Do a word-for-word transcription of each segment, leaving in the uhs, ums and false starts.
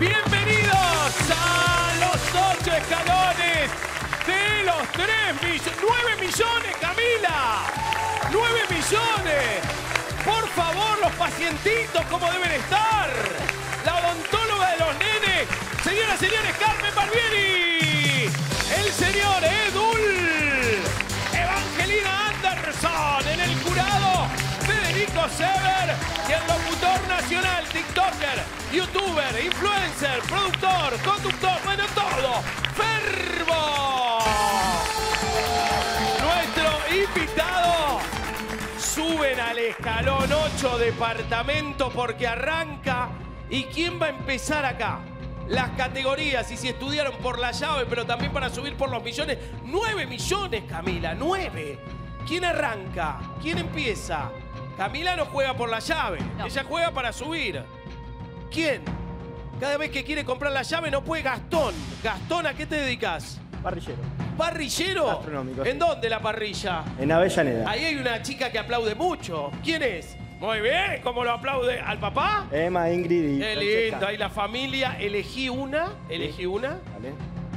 Bienvenidos a los ocho escalones de los tres millones. ¡Nueve millones, Camila! ¡Nueve millones! Por favor, los pacientitos, ¿cómo deben estar? La odontóloga de los nenes. Señoras y señores, Carmen Barbieri. El señor Edul. Evangelina Anderson. En el jurado, Federico Sever. Y el locutor nacional, tiktoker, youtuber, influencer, productor, conductor, bueno, todo. Ferbo. Nuestro invitado. Suben al escalón ocho departamento porque arranca. ¿Y quién va a empezar acá? Las categorías, y si estudiaron por la llave, pero también para subir por los millones. ¡Nueve millones, Camila! ¡Nueve! ¿Quién arranca? ¿Quién empieza? Camila no juega por la llave. No. Ella juega para subir. ¿Quién? Cada vez que quiere comprar la llave no puede. Gastón. Gastón, ¿a qué te dedicas? Parrillero. ¿Parrillero? Gastronómico. ¿En sí. dónde la parrilla? En Avellaneda. Ahí hay una chica que aplaude mucho. ¿Quién es? Muy bien. ¿Cómo lo aplaude? ¿Al papá? Emma, Ingrid y Qué Francesca. lindo. Ahí la familia. Elegí una. Elegí Sí. una. Vale.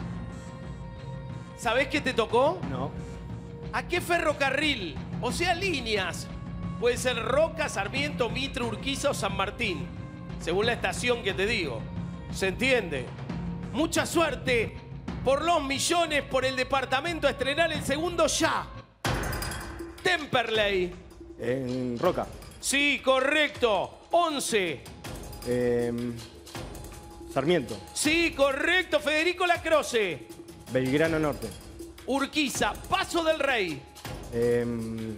¿Sabés qué te tocó? No. ¿A qué ferrocarril? O sea, líneas. Puede ser Roca, Sarmiento, Mitre, Urquiza o San Martín. Según la estación que te digo. ¿Se entiende? Mucha suerte por los millones, por el departamento, a estrenar el segundo ya. Temperley. En Roca. Sí, correcto. once. Eh, Sarmiento. Sí, correcto. Federico Lacroce. Belgrano Norte. Urquiza. Paso del Rey. Eh,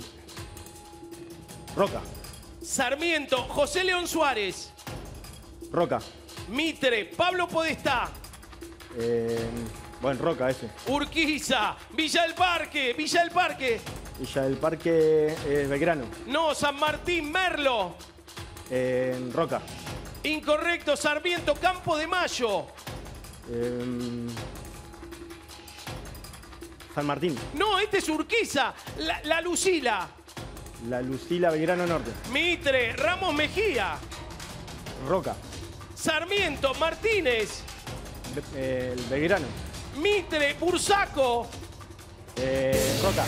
Roca. Sarmiento. José León Suárez. Roca. Mitre. Pablo Podestá. Eh, bueno, Roca ese. Urquiza. Villa del Parque. Villa del Parque. Villa del Parque es Belgrano. No, San Martín. Merlo. Eh, Roca. Incorrecto. Sarmiento. Campo de Mayo. Eh, San Martín. No, este es Urquiza. La, la Lucila. La Lucila, Belgrano Norte. Mitre. Ramos Mejía. Roca. Sarmiento. Martínez. Be- eh, el Belgrano. Mitre. Bursaco. Eh, Roca.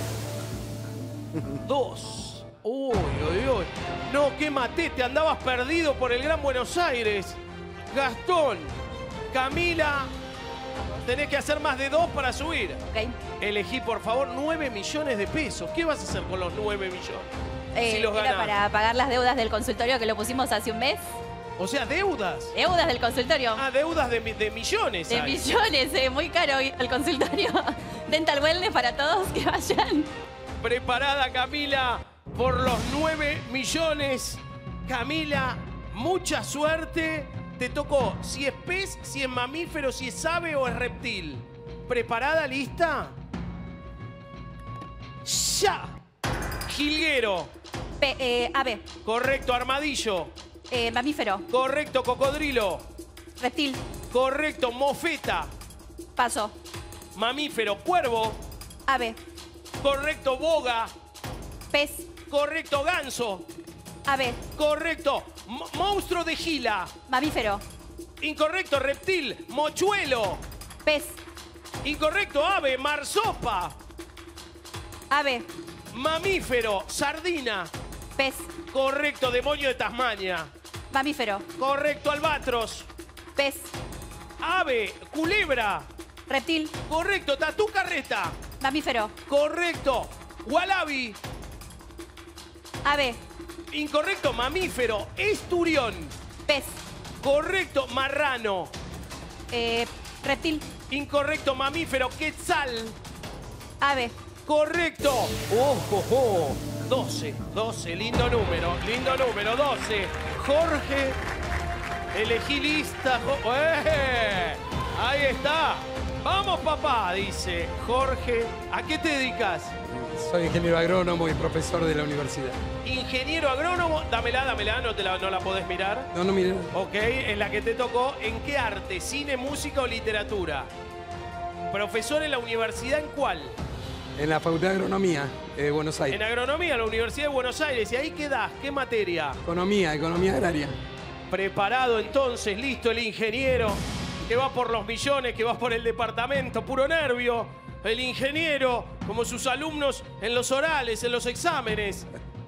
Dos. Uy, uy, uy. No, qué matete. Andabas perdido por el Gran Buenos Aires. Gastón. Camila. Tenés que hacer más de dos para subir. Ok. Elegí, por favor, nueve millones de pesos. ¿Qué vas a hacer con los nueve millones? Eh, si los era ganás. para pagar las deudas del consultorio que lo pusimos hace un mes. O sea, deudas. Deudas del consultorio. Ah, deudas de, mi- de millones. de hay. millones, eh, muy caro ir al consultorio. Dental Wellness para todos que vayan. Preparada, Camila, por los nueve millones. Camila, mucha suerte. Te tocó si es pez, si es mamífero, si es ave o es reptil. ¿Preparada, lista? ¡Ya! Jilguero. Pe- eh, ave, Correcto, armadillo. eh, mamífero, Correcto, cocodrilo. reptil, Correcto, mofeta. paso, Mamífero, cuervo. ave, Correcto, boga. pez, Correcto, ganso. ave, Correcto, mo- monstruo de gila. mamífero, Incorrecto, reptil, mochuelo. pez, Incorrecto, ave, marsopa. ave, Mamífero, sardina. pez, Correcto, demonio de Tasmania. mamífero, Correcto, albatros. pez, Ave, culebra. reptil, Correcto, tatú carreta. mamífero, Correcto, wallaby. ave, Incorrecto, mamífero, esturión. pez, Correcto, marrano. eh, reptil, Incorrecto, mamífero, quetzal. ave, Correcto. Oh, oh, oh. doce, doce, lindo número, lindo número, doce. Jorge, elegí lista. Jo- ¡Eh! Ahí está. Vamos, papá, dice Jorge. ¿A qué te dedicas? Soy ingeniero agrónomo y profesor de la universidad. Ingeniero agrónomo. Dámela, dámela, no, te la, no la podés mirar. No, no, miren. Ok, en la que te tocó. ¿En qué arte? ¿Cine, música o literatura? Profesor en la universidad, ¿en cuál? En la Facultad de Agronomía de Buenos Aires. En agronomía, en la Universidad de Buenos Aires. ¿Y ahí qué das? ¿Qué materia? Economía, economía agraria. Preparado entonces, listo el ingeniero, que va por los millones, que va por el departamento, puro nervio. El ingeniero, como sus alumnos en los orales, en los exámenes.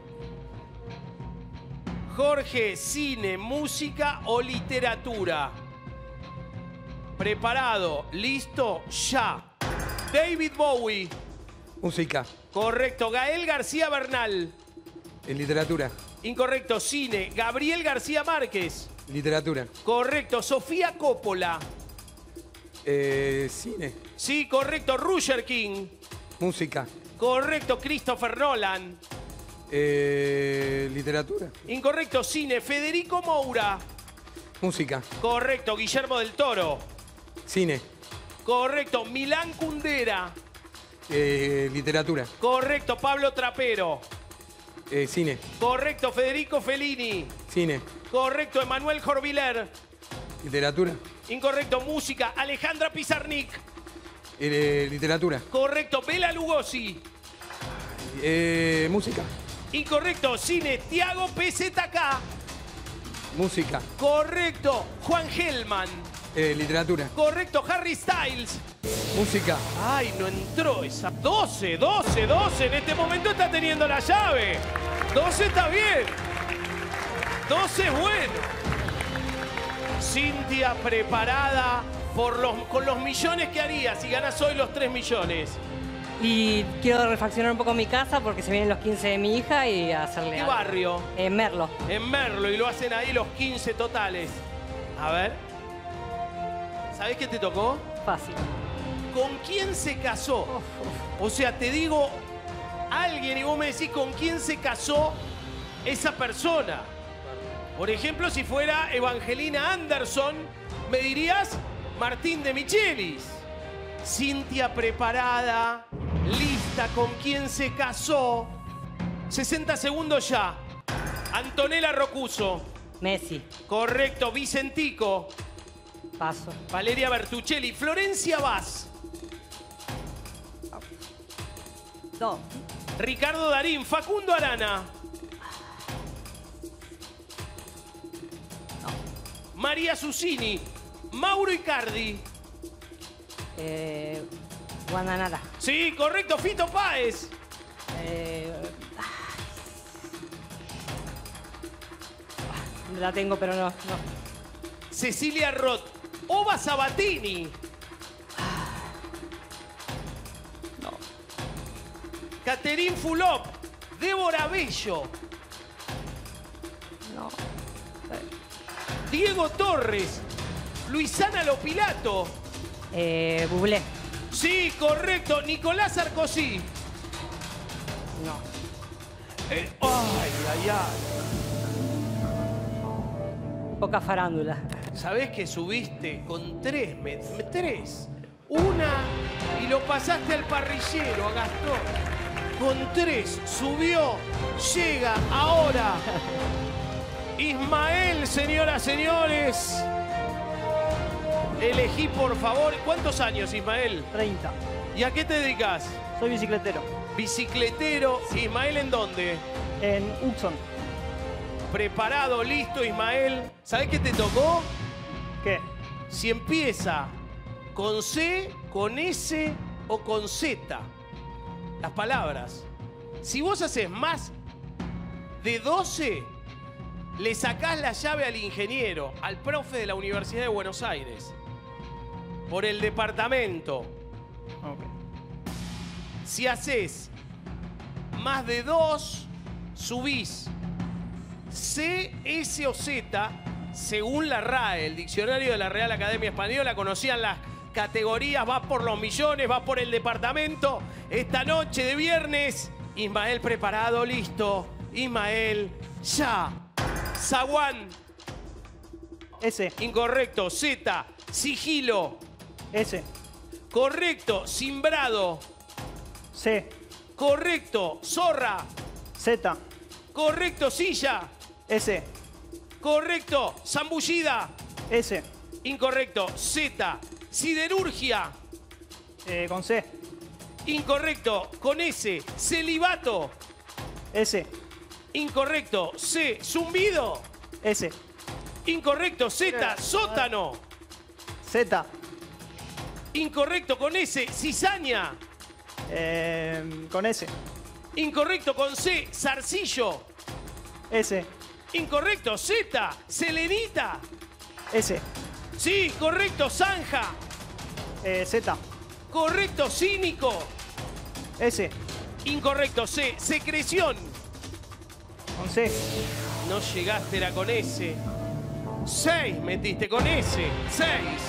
Jorge, cine, música o literatura. Preparado, listo, ya. David Bowie. Música. Correcto. Gael García Bernal. En literatura. Incorrecto. Cine. Gabriel García Márquez. Literatura. Correcto. Sofía Coppola. Eh, cine. Sí, correcto. Roger King. Música. Correcto. Christopher Nolan. Eh, literatura. Incorrecto. Cine. Federico Moura. Música. Correcto. Guillermo del Toro. Cine. Correcto. Milán Kundera. Eh, literatura. Correcto. Pablo Trapero. Eh, cine. Correcto. Federico Fellini. Cine. Correcto. Emanuel Jorviler. Literatura. Incorrecto. Música. Alejandra Pizarnik. Eh, literatura. Correcto. Bela Lugosi. Eh, música. Incorrecto. Cine. Tiago P Z K. Música. Correcto. Juan Gelman. Eh, literatura. Correcto. Harry Styles. Música. Ay, no entró esa. doce, doce, doce. En este momento está teniendo la llave. doce está bien. doce es bueno. Cintia preparada por los, con los millones que haría si ganas hoy los tres millones. Y quiero refaccionar un poco mi casa porque se vienen los quince de mi hija y hacerle ¿Qué algo. barrio? En Merlo. En Merlo, y lo hacen ahí los quince totales. A ver. ¿Sabés qué te tocó? Fácil. ¿Con quién se casó? O sea, te digo alguien y vos me decís con quién se casó esa persona. Por ejemplo, si fuera Evangelina Anderson, me dirías Martín de Michelis. Cintia preparada, lista, con quién se casó. sesenta segundos ya. Antonella Rocuso. Messi. Correcto. Vicentico. Paso. Valeria Bertuccelli. Florencia Vaz. No. Ricardo Darín. Facundo Arana. María Susini. Mauro Icardi. Eh, Guananara. Sí, correcto. Fito Páez. Eh, la tengo, pero no. no. Cecilia Roth. Ova Sabatini. No. Caterín Fulop. Débora Bello. No. Diego Torres. Luisana Lopilato. Eh, Bublé. Sí, correcto. Nicolás Sarkozy. No. Eh, ay, ay, ay. Poca farándula. ¿Sabés que subiste con tres? Me, me- tres. Una y lo pasaste al parrillero, a Gastón. Con tres. Subió. Llega ahora. Ismael, señoras, señores. Elegí, por favor. ¿Cuántos años, Ismael? treinta. ¿Y a qué te dedicas? Soy bicicletero. Bicicletero. Ismael, ¿en dónde? En Uxon. Preparado, listo, Ismael. ¿Sabés qué te tocó? ¿Qué? Si empieza con C, con S o con Z, las palabras. Si vos haces más de doce, le sacás la llave al ingeniero, al profe de la Universidad de Buenos Aires, por el departamento. Ok. Si haces más de dos, subís C, S o Z, según la R A E, el diccionario de la Real Academia Española, conocían las categorías, vas por los millones, vas por el departamento. Esta noche de viernes, Ismael preparado, listo. Ismael, ya. Zaguán, S. incorrecto. Z, sigilo, S. correcto. Simbrado, C. correcto. Zorra, Z. correcto. Silla, S. correcto. Zambullida, S. incorrecto. Z, siderurgia, Eh, con C. incorrecto. Con S, celibato, S. incorrecto. C, zumbido, S. Incorrecto. Z, sótano. Z. Incorrecto. Con S, cizaña. Eh, con S. Incorrecto. Con C, zarcillo. S. Incorrecto. Z, selenita. S. Sí, correcto. Zanja. Eh, Z. Correcto. Cínico. S. Incorrecto. C, secreción. Con C. No llegaste, era con S. seis metiste con S. seis.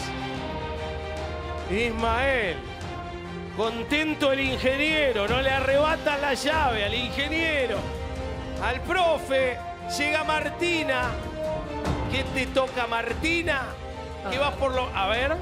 Ismael. Contento el ingeniero. No le arrebatan la llave al ingeniero. Al profe. Llega Martina. ¿Qué te toca, Martina? ¿Qué vas por lo...? A ver.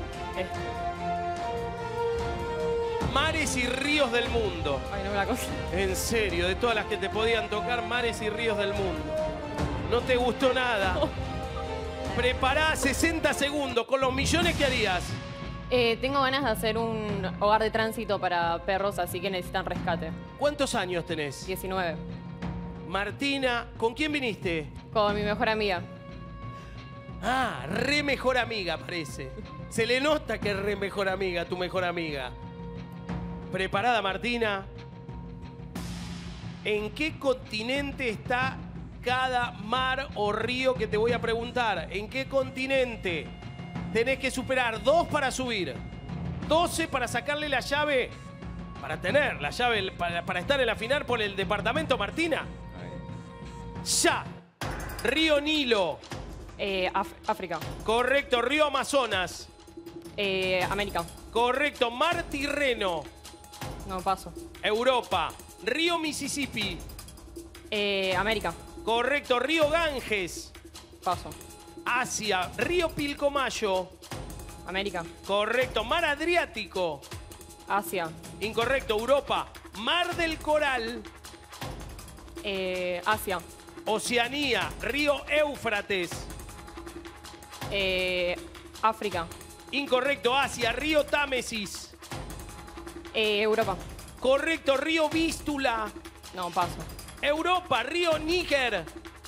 Mares y ríos del mundo. Ay, no me la cosa. En serio, de todas las que te podían tocar, mares y ríos del mundo. No te gustó nada. Prepará sesenta segundos. ¿Con los millones qué harías? Eh, tengo ganas de hacer un hogar de tránsito para perros, así que necesitan rescate. ¿Cuántos años tenés? diecinueve. Martina, ¿con quién viniste? Con mi mejor amiga. Ah, re mejor amiga, parece. Se le nota que es re mejor amiga, tu mejor amiga. ¿Preparada, Martina? ¿En qué continente está cada mar o río que te voy a preguntar? ¿En qué continente? Tenés que superar dos para subir, doce para sacarle la llave, para tener la llave, para, para estar en la final por el departamento, Martina. Ya. Río Nilo. Eh, Af- África. Correcto. Río Amazonas. Eh, América. Correcto. Mar Tirreno. No, paso. Europa. Río Mississippi. Eh, América. Correcto. Río Ganges. Paso. Asia. Río Pilcomayo. América. Correcto. Mar Adriático. Asia. Incorrecto. Europa. Mar del Coral. Eh, Asia. Oceanía. Río Éufrates. Eh, África. Incorrecto. Asia. Río Támesis. Eh, Europa. Correcto. Río Vístula. No, paso. Europa. Río Níger.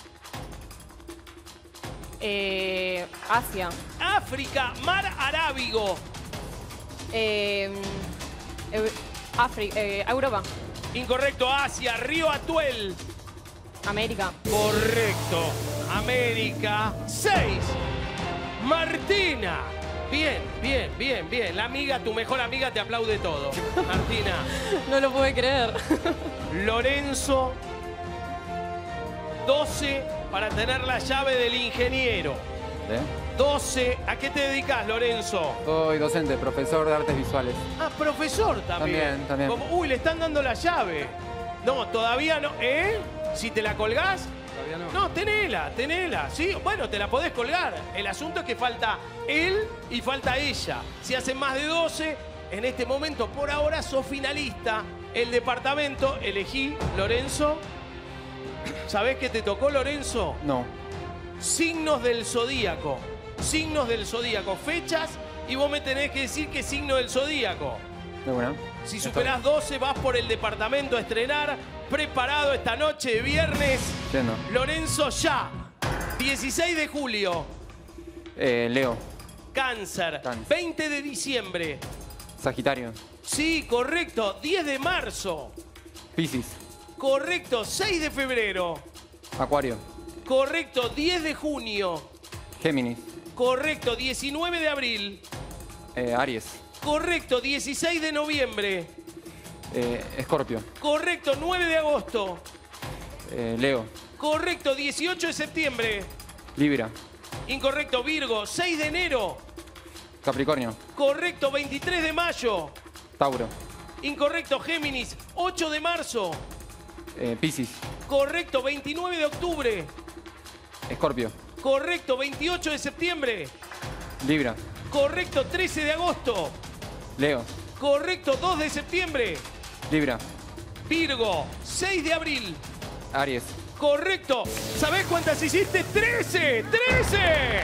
Eh, Asia. África. Mar Arábigo. Eh, Eu- África. Eh, Europa. Incorrecto. Asia. Río Atuel. América. Correcto. América. Seis. Martina. Bien, bien, bien, bien. La amiga, tu mejor amiga, te aplaude todo. Martina. No lo pude creer. Lorenzo. doce para tener la llave del ingeniero. ¿Eh? doce. ¿A qué te dedicas, Lorenzo? Soy docente, profesor de artes visuales. Ah, profesor también. También, también. Como, uy, le están dando la llave. No, todavía no. ¿Eh? Si te la colgás. Todavía no. No, tenela, tenela. Sí, bueno, te la podés colgar. El asunto es que falta él y falta ella. Si hacen más de doce, en este momento, por ahora, sos finalista. El departamento, elegí, Lorenzo. ¿Sabés qué te tocó, Lorenzo? No. Signos del zodíaco. Signos del zodíaco. Fechas y vos me tenés que decir qué signo del zodíaco. De buena. Si superás doce, vas por el departamento a estrenar. Preparado esta noche de viernes. Entiendo. Lorenzo, ya. dieciséis de julio. Eh, Leo. Cáncer. Cáncer. veinte de diciembre. Sagitario. Sí, correcto. diez de marzo. Piscis. Correcto. seis de febrero. Acuario. Correcto. diez de junio. Géminis. Correcto. diecinueve de abril. Eh, Aries. Correcto. dieciséis de noviembre. Eh, Escorpio. Correcto. nueve de agosto. Eh, Leo. Correcto. dieciocho de septiembre. Libra. Incorrecto. Virgo. seis de enero. Capricornio. Correcto. veintitrés de mayo. Tauro. Incorrecto. Géminis. ocho de marzo. Eh, Piscis. Correcto. veintinueve de octubre. Escorpio. Correcto. veintiocho de septiembre. Libra. Correcto. trece de agosto. Leo. Correcto. dos de septiembre. Libra. Virgo. seis de abril. Aries. Correcto. ¿Sabés cuántas hiciste? ¡trece! ¡trece!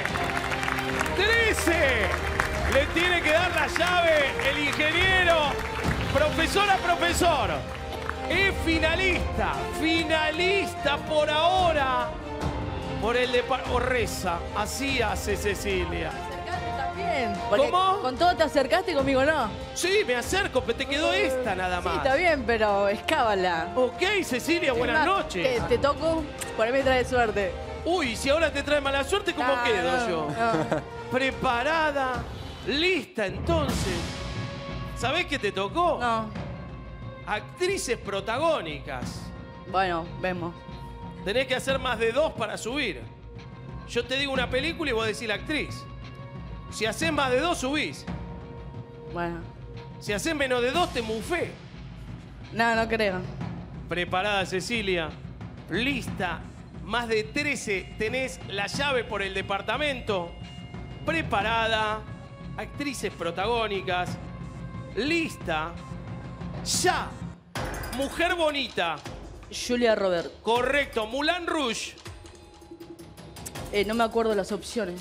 ¡trece! Le tiene que dar la llave el ingeniero. Profesora, profesor. Es finalista. Finalista por ahora. por el de... O reza. Así hace Cecilia. Acercaste también. Porque ¿Cómo? con todo te acercaste y conmigo no. Sí, me acerco, pero te quedó esta nada más. Sí, está bien, pero es cábala. Ok, Cecilia, buenas Es más, noches. Te, te toco, por ahí me trae suerte. Uy, si ahora te trae mala suerte, ¿cómo No, quedo no, yo? no. Preparada, lista entonces. ¿Sabés qué te tocó? No. Actrices protagónicas. Bueno, vemos. Tenés que hacer más de dos para subir. Yo te digo una película y vos decís la actriz. Si haces más de dos, subís. Bueno. Si haces menos de dos, te mufé. No, no creo. Preparada, Cecilia. Lista. Más de trece. Tenés la llave por el departamento. Preparada. Actrices protagónicas. Lista. Ya. Mujer bonita. Julia Robert. Correcto. Moulin Rouge. Eh, no me acuerdo las opciones.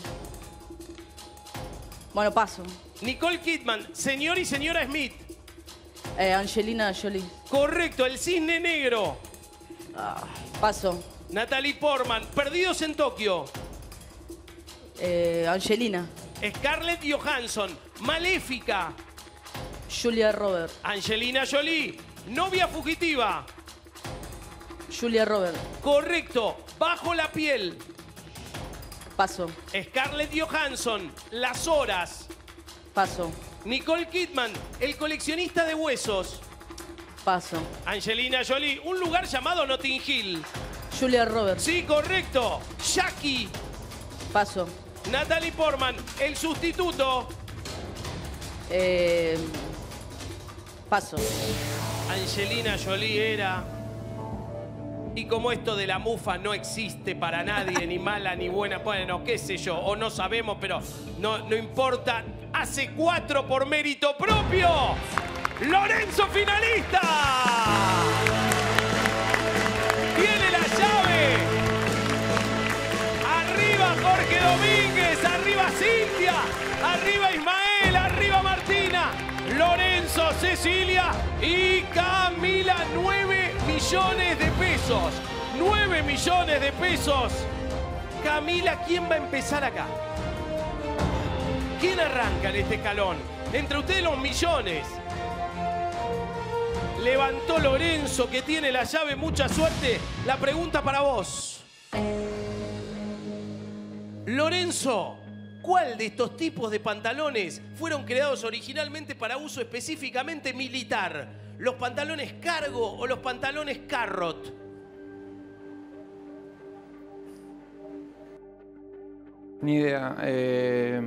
Bueno, paso. Nicole Kidman. Señor y señora Smith. Eh, Angelina Jolie. Correcto. El cisne negro. Ah, paso. Natalie Portman. Perdidos en Tokio. Eh, Angelina. Scarlett Johansson. Maléfica. Julia Robert. Angelina Jolie. Novia fugitiva. Julia Robert. Correcto. Bajo la piel. Paso. Scarlett Johansson. Las horas. Paso. Nicole Kidman. El coleccionista de huesos. Paso. Angelina Jolie. Un lugar llamado Notting Hill. Julia Robert. Sí, correcto. Jackie. Paso. Natalie Portman. El sustituto. Eh, paso. Angelina Jolie era... Y como esto de la mufa no existe para nadie, ni mala ni buena, bueno, qué sé yo, o no sabemos, pero no, no importa. Hace cuatro por mérito propio. ¡Lorenzo finalista! Tiene la llave. Arriba Jorge Domínguez, arriba Cintia, arriba Ismael, arriba Martina, Lorenzo, Cecilia y Camila. nueve millones de pesos. nueve millones de pesos. Camila, ¿quién va a empezar acá? ¿Quién arranca en este escalón? Entre ustedes los millones. Levantó Lorenzo, que tiene la llave. Mucha suerte. La pregunta para vos. Lorenzo, ¿cuál de estos tipos de pantalones fueron creados originalmente para uso específicamente militar? ¿Los pantalones cargo o los pantalones carrot? Ni idea. Eh...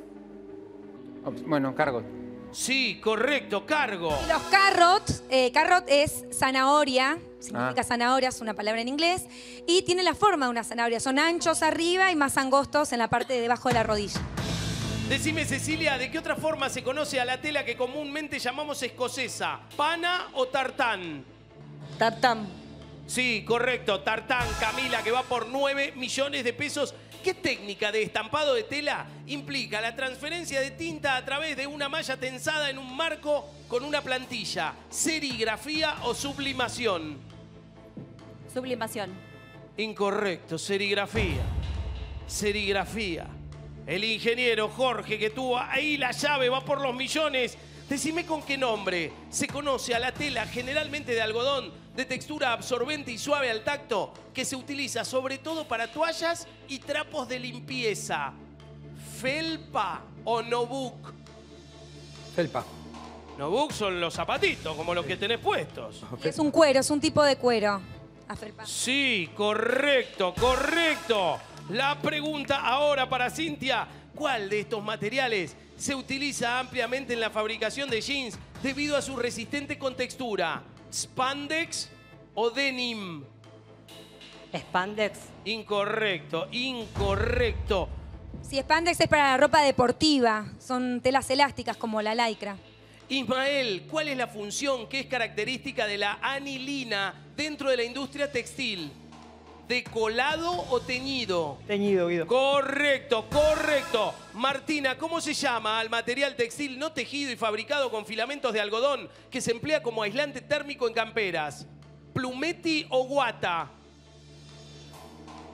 Bueno, cargo. Sí, correcto, cargo. Los carrots, eh, carrot es zanahoria, significa Ah. zanahoria, es una palabra en inglés, y tiene la forma de una zanahoria. Son anchos arriba y más angostos en la parte de debajo de la rodilla. Decime, Cecilia, ¿de qué otra forma se conoce a la tela que comúnmente llamamos escocesa? ¿Pana o tartán? Tartán. Sí, correcto, tartán. Camila, que va por nueve millones de pesos. ¿Qué técnica de estampado de tela implica la transferencia de tinta a través de una malla tensada en un marco con una plantilla? ¿Serigrafía o sublimación? Sublimación. Incorrecto, serigrafía. Serigrafía. El ingeniero Jorge, que tuvo ahí la llave, va por los millones. Decime con qué nombre se conoce a la tela generalmente de algodón, de textura absorbente y suave al tacto, que se utiliza sobre todo para toallas y trapos de limpieza. ¿Felpa o nobuk? Felpa. Nobuk son los zapatitos, como los que tenés puestos. Es un cuero, es un tipo de cuero. Afelpa. Sí, correcto, correcto. La pregunta ahora para Cintia. ¿Cuál de estos materiales se utiliza ampliamente en la fabricación de jeans debido a su resistente contextura? ¿Spandex o denim? Spandex. Incorrecto, incorrecto. Si spandex es para la ropa deportiva, son telas elásticas como la lycra. Ismael, ¿cuál es la función que es característica de la anilina dentro de la industria textil? ¿Decolado o teñido? Teñido, Guido. Correcto, correcto. Martina, ¿cómo se llama al material textil no tejido y fabricado con filamentos de algodón que se emplea como aislante térmico en camperas? ¿Plumeti o guata?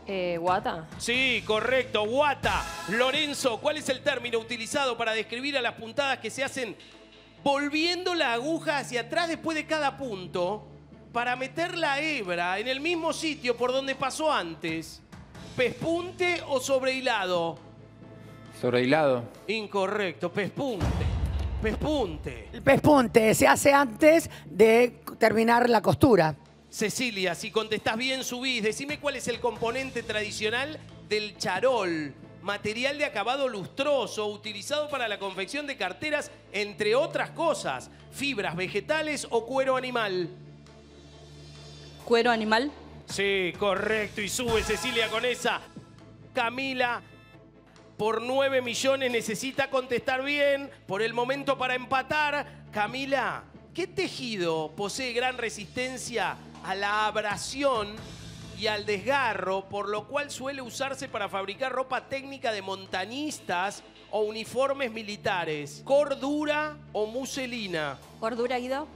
Eh, ¿Guata? Sí, correcto, guata. Lorenzo, ¿cuál es el término utilizado para describir a las puntadas que se hacen volviendo la aguja hacia atrás después de cada punto para meter la hebra en el mismo sitio por donde pasó antes? ¿Pespunte o sobrehilado? Sobrehilado. Incorrecto, pespunte. Pespunte. El pespunte se hace antes de terminar la costura. Cecilia, si contestás bien, subís. Decime cuál es el componente tradicional del charol. Material de acabado lustroso utilizado para la confección de carteras, entre otras cosas. Fibras vegetales o cuero animal. Cuero animal. Sí, correcto. Y sube Cecilia con esa. Camila, por nueve millones necesita contestar bien. Por el momento para empatar. Camila, ¿qué tejido posee gran resistencia a la abrasión y al desgarro, por lo cual suele usarse para fabricar ropa técnica de montañistas o uniformes militares? ¿Cordura o muselina? ¿Cordura, Guido?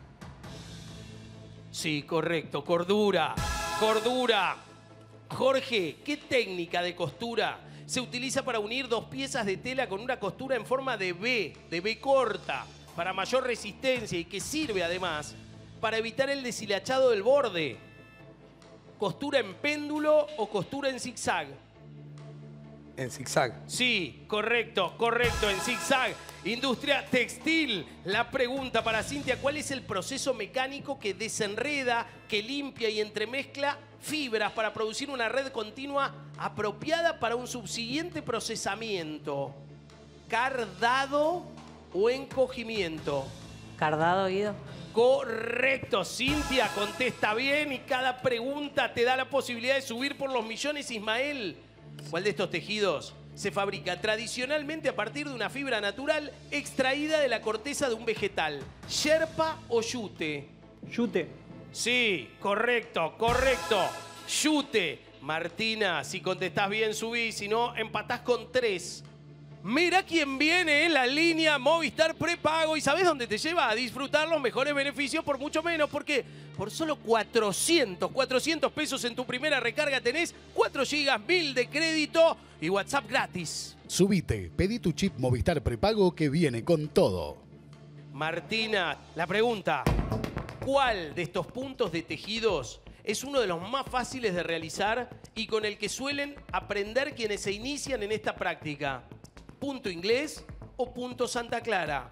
Sí, correcto, cordura. Cordura. Jorge, ¿qué técnica de costura se utiliza para unir dos piezas de tela con una costura en forma de V, de V corta, para mayor resistencia y que sirve además para evitar el deshilachado del borde? ¿Costura en péndulo o costura en zigzag? En zigzag. Sí, correcto, correcto, en zigzag. Industria textil. La pregunta para Cintia, ¿cuál es el proceso mecánico que desenreda, que limpia y entremezcla fibras para producir una red continua apropiada para un subsiguiente procesamiento? ¿Cardado o encogimiento? Cardado, Guido. Correcto, Cintia contesta bien y cada pregunta te da la posibilidad de subir por los millones. Ismael, ¿cuál de estos tejidos se fabrica tradicionalmente a partir de una fibra natural extraída de la corteza de un vegetal? ¿Yerpa o yute? Yute. Sí, correcto, correcto. Yute. Martina, si contestás bien subí, si no empatás con tres. Mira quién viene en la línea Movistar prepago. ¿Y sabes dónde te lleva? A disfrutar los mejores beneficios por mucho menos. Porque por solo cuatrocientos, cuatrocientos pesos en tu primera recarga tenés cuatro gigas, mil de crédito y WhatsApp gratis. Subite, pedí tu chip Movistar prepago que viene con todo. Martina, la pregunta. ¿Cuál de estos puntos de tejidos es uno de los más fáciles de realizar y con el que suelen aprender quienes se inician en esta práctica? ¿Punto inglés o punto Santa Clara?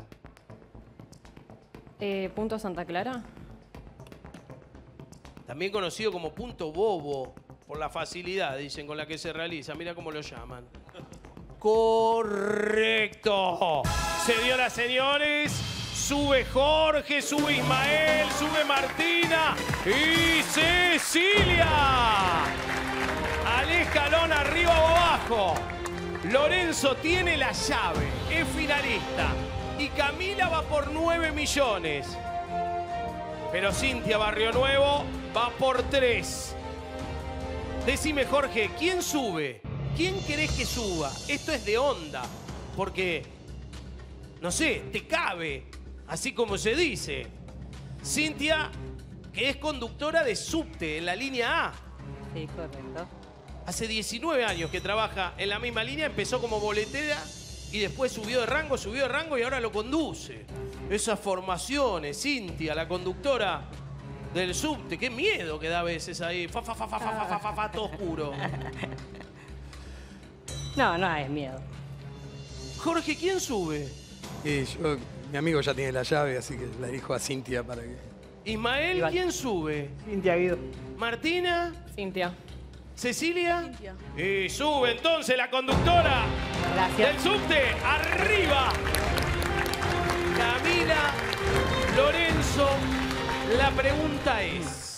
Eh, ¿Punto Santa Clara? También conocido como punto bobo, por la facilidad, dicen, con la que se realiza. Mira cómo lo llaman. Correcto. Señoras, señores, sube Jorge, sube Ismael, sube Martina y Cecilia. Al escalón arriba o abajo. Lorenzo tiene la llave, es finalista. Y Camila va por nueve millones. Pero Cintia Barrio Nuevo va por tres. Decime, Jorge, ¿quién sube? ¿Quién querés que suba? Esto es de onda. Porque, no sé, te cabe. Así como se dice. Cintia, que es conductora de subte en la línea A. Sí, correcto. Hace diecinueve años que trabaja en la misma línea, empezó como boletera y después subió de rango, subió de rango y ahora lo conduce. Esas formaciones, Cintia, la conductora del subte, qué miedo que da a veces ahí, fa, fa, fa, fa, fa, fa, fa, fa, fa, todo oscuro. No, no es miedo. Jorge, ¿quién sube? Y yo, mi amigo ya tiene la llave, así que la dirijo a Cintia para que... Ismael, Igual. ¿quién sube? Cintia, Guido. Martina, Cintia. Cecilia. Cintia. Y sube entonces la conductora Gracias. del subte, arriba. Camila, Lorenzo, la pregunta es,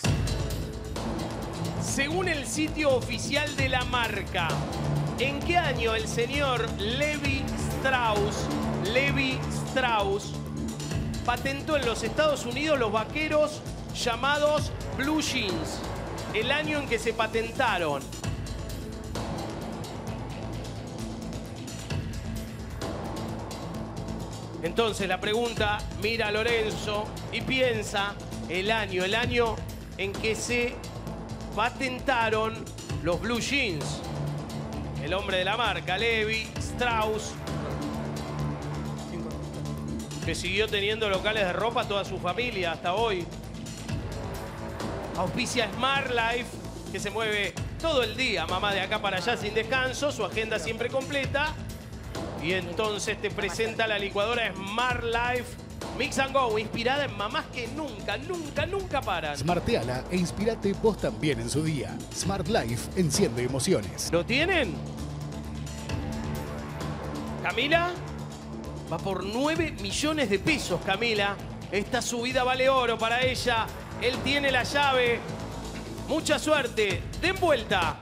según el sitio oficial de la marca, ¿en qué año el señor Levi Strauss, Levi Strauss, patentó en los Estados Unidos los vaqueros llamados Blue Jeans? El año en que se patentaron. Entonces la pregunta, mira a Lorenzo y piensa el año, el año en que se patentaron los Blue Jeans. El hombre de la marca, Levi Strauss, que siguió teniendo locales de ropa toda su familia hasta hoy. Auspicia Smart Life, que se mueve todo el día, mamá, de acá para allá sin descanso, su agenda siempre completa. Y entonces te presenta la licuadora Smart Life Mix and Go, inspirada en mamás que nunca, nunca, nunca paran. Smarteala e inspirate vos también en su día. Smart Life enciende emociones. ¿Lo tienen? Camila va por nueve millones de pesos, Camila. Esta subida vale oro para ella. Él tiene la llave. Mucha suerte. Den vuelta.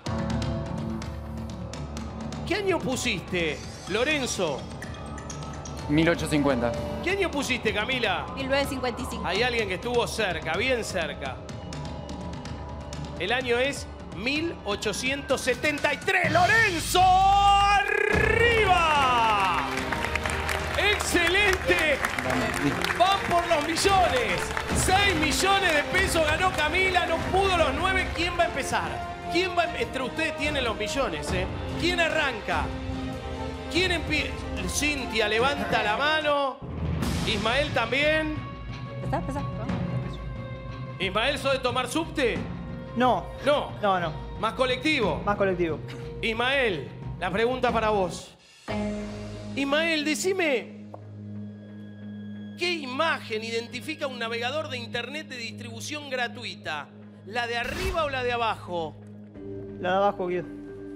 ¿Qué año pusiste, Lorenzo? mil ochocientos cincuenta. ¿Qué año pusiste, Camila? mil novecientos cincuenta y cinco. Hay alguien que estuvo cerca, bien cerca. El año es mil ochocientos setenta y tres. ¡Lorenzo! ¡Arriba! ¡Excelente! Van por los millones. seis millones de pesos ganó Camila. No pudo los nueve. ¿Quién va a empezar? ¿Quién va a... Entre ustedes tienen los millones, ¿eh? ¿Quién arranca? ¿Quién empieza? Cintia levanta la mano. Ismael también. ¿Empezá, empezá? ¿Ismael, sos de tomar subte? No. No. No, no. ¿Más colectivo? Más colectivo. Ismael, la pregunta para vos. Ismael, decime, ¿qué imagen identifica un navegador de internet de distribución gratuita? ¿La de arriba o la de abajo? La de abajo, Guido.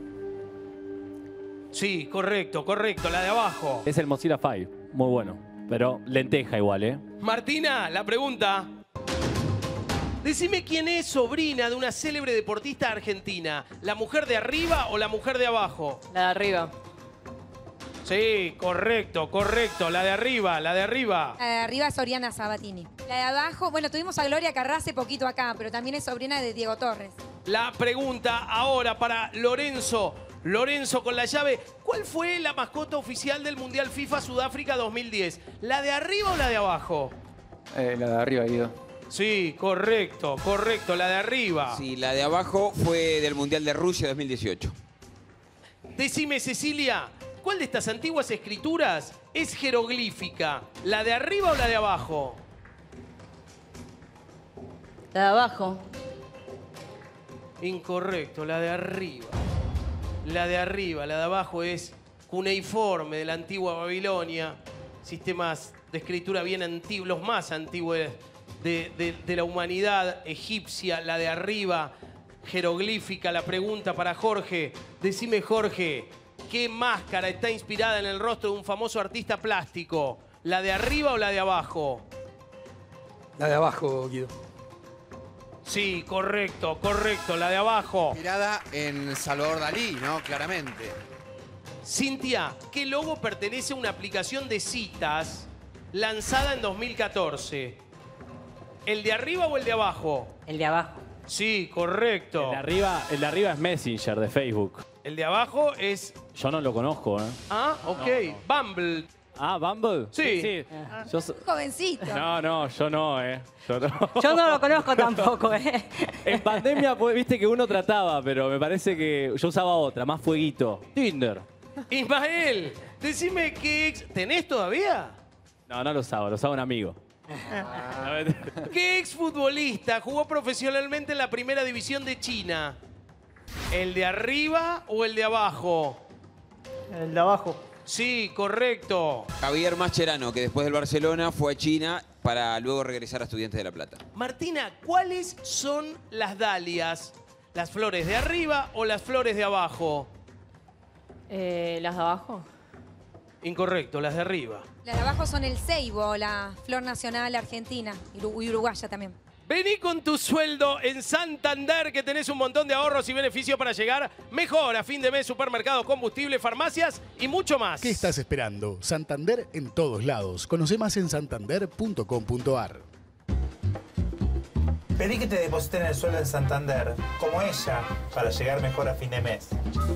Sí, correcto, correcto, la de abajo. Es el Mozilla Five, muy bueno. Pero lenteja igual, ¿eh? Martina, la pregunta. Decime quién es sobrina de una célebre deportista argentina. ¿La mujer de arriba o la mujer de abajo? La de arriba. Sí, correcto, correcto. La de arriba, la de arriba. La de arriba es Oriana Sabatini. La de abajo, bueno, tuvimos a Gloria Carrá hace poquito acá, pero también es sobrina de Diego Torres. La pregunta ahora para Lorenzo. Lorenzo con la llave. ¿Cuál fue la mascota oficial del Mundial FIFA Sudáfrica dos mil diez? ¿La de arriba o la de abajo? Eh, la de arriba, Guido. Sí, correcto, correcto, la de arriba. Sí, la de abajo fue del Mundial de Rusia dos mil dieciocho. Decime, Cecilia, ¿cuál de estas antiguas escrituras es jeroglífica? ¿La de arriba o la de abajo? La de abajo. Incorrecto, la de arriba. La de arriba, la de abajo es cuneiforme de la antigua Babilonia. Sistemas de escritura bien antiguos, los más antiguos de, de, de la humanidad egipcia. La de arriba, jeroglífica. La pregunta para Jorge. Decime, Jorge, ¿qué máscara está inspirada en el rostro de un famoso artista plástico? ¿La de arriba o la de abajo? La de abajo, Guido. Sí, correcto, correcto, la de abajo. Inspirada en Salvador Dalí, ¿no? Claramente. Cintia, ¿qué logo pertenece a una aplicación de citas lanzada en dos mil catorce? ¿El de arriba o el de abajo? El de abajo. Sí, correcto. El de arriba, el de arriba es Messenger de Facebook. El de abajo es... Yo no lo conozco, ¿eh? Ah, ok. No, no. Bumble. Ah, ¿Bumble? Sí. sí. Yo so- Jovencito. No, no, yo no, ¿eh? Yo no. Yo no lo conozco tampoco, ¿eh? En pandemia, pues, viste que uno trataba, pero me parece que yo usaba otra, más fueguito. Tinder. Ismael, decime qué ex... ¿Tenés todavía? No, no lo usaba, lo usaba un amigo. ¿Qué exfutbolista jugó profesionalmente en la primera división de China? ¿El de arriba o el de abajo? El de abajo. Sí, correcto. Javier Mascherano, que después del Barcelona fue a China para luego regresar a Estudiantes de La Plata. Martina, ¿cuáles son las dalias? ¿Las flores de arriba o las flores de abajo? Eh, ¿Las de abajo? Incorrecto, las de arriba. Las de abajo son el ceibo, la flor nacional argentina y uru- y uruguaya también. Vení con tu sueldo en Santander, que tenés un montón de ahorros y beneficios para llegar mejor a fin de mes, supermercados, combustible, farmacias y mucho más. ¿Qué estás esperando? Santander en todos lados. Conoce más en santander punto com punto ar. Pedí que te depositen el sueldo en Santander, como ella, para llegar mejor a fin de mes.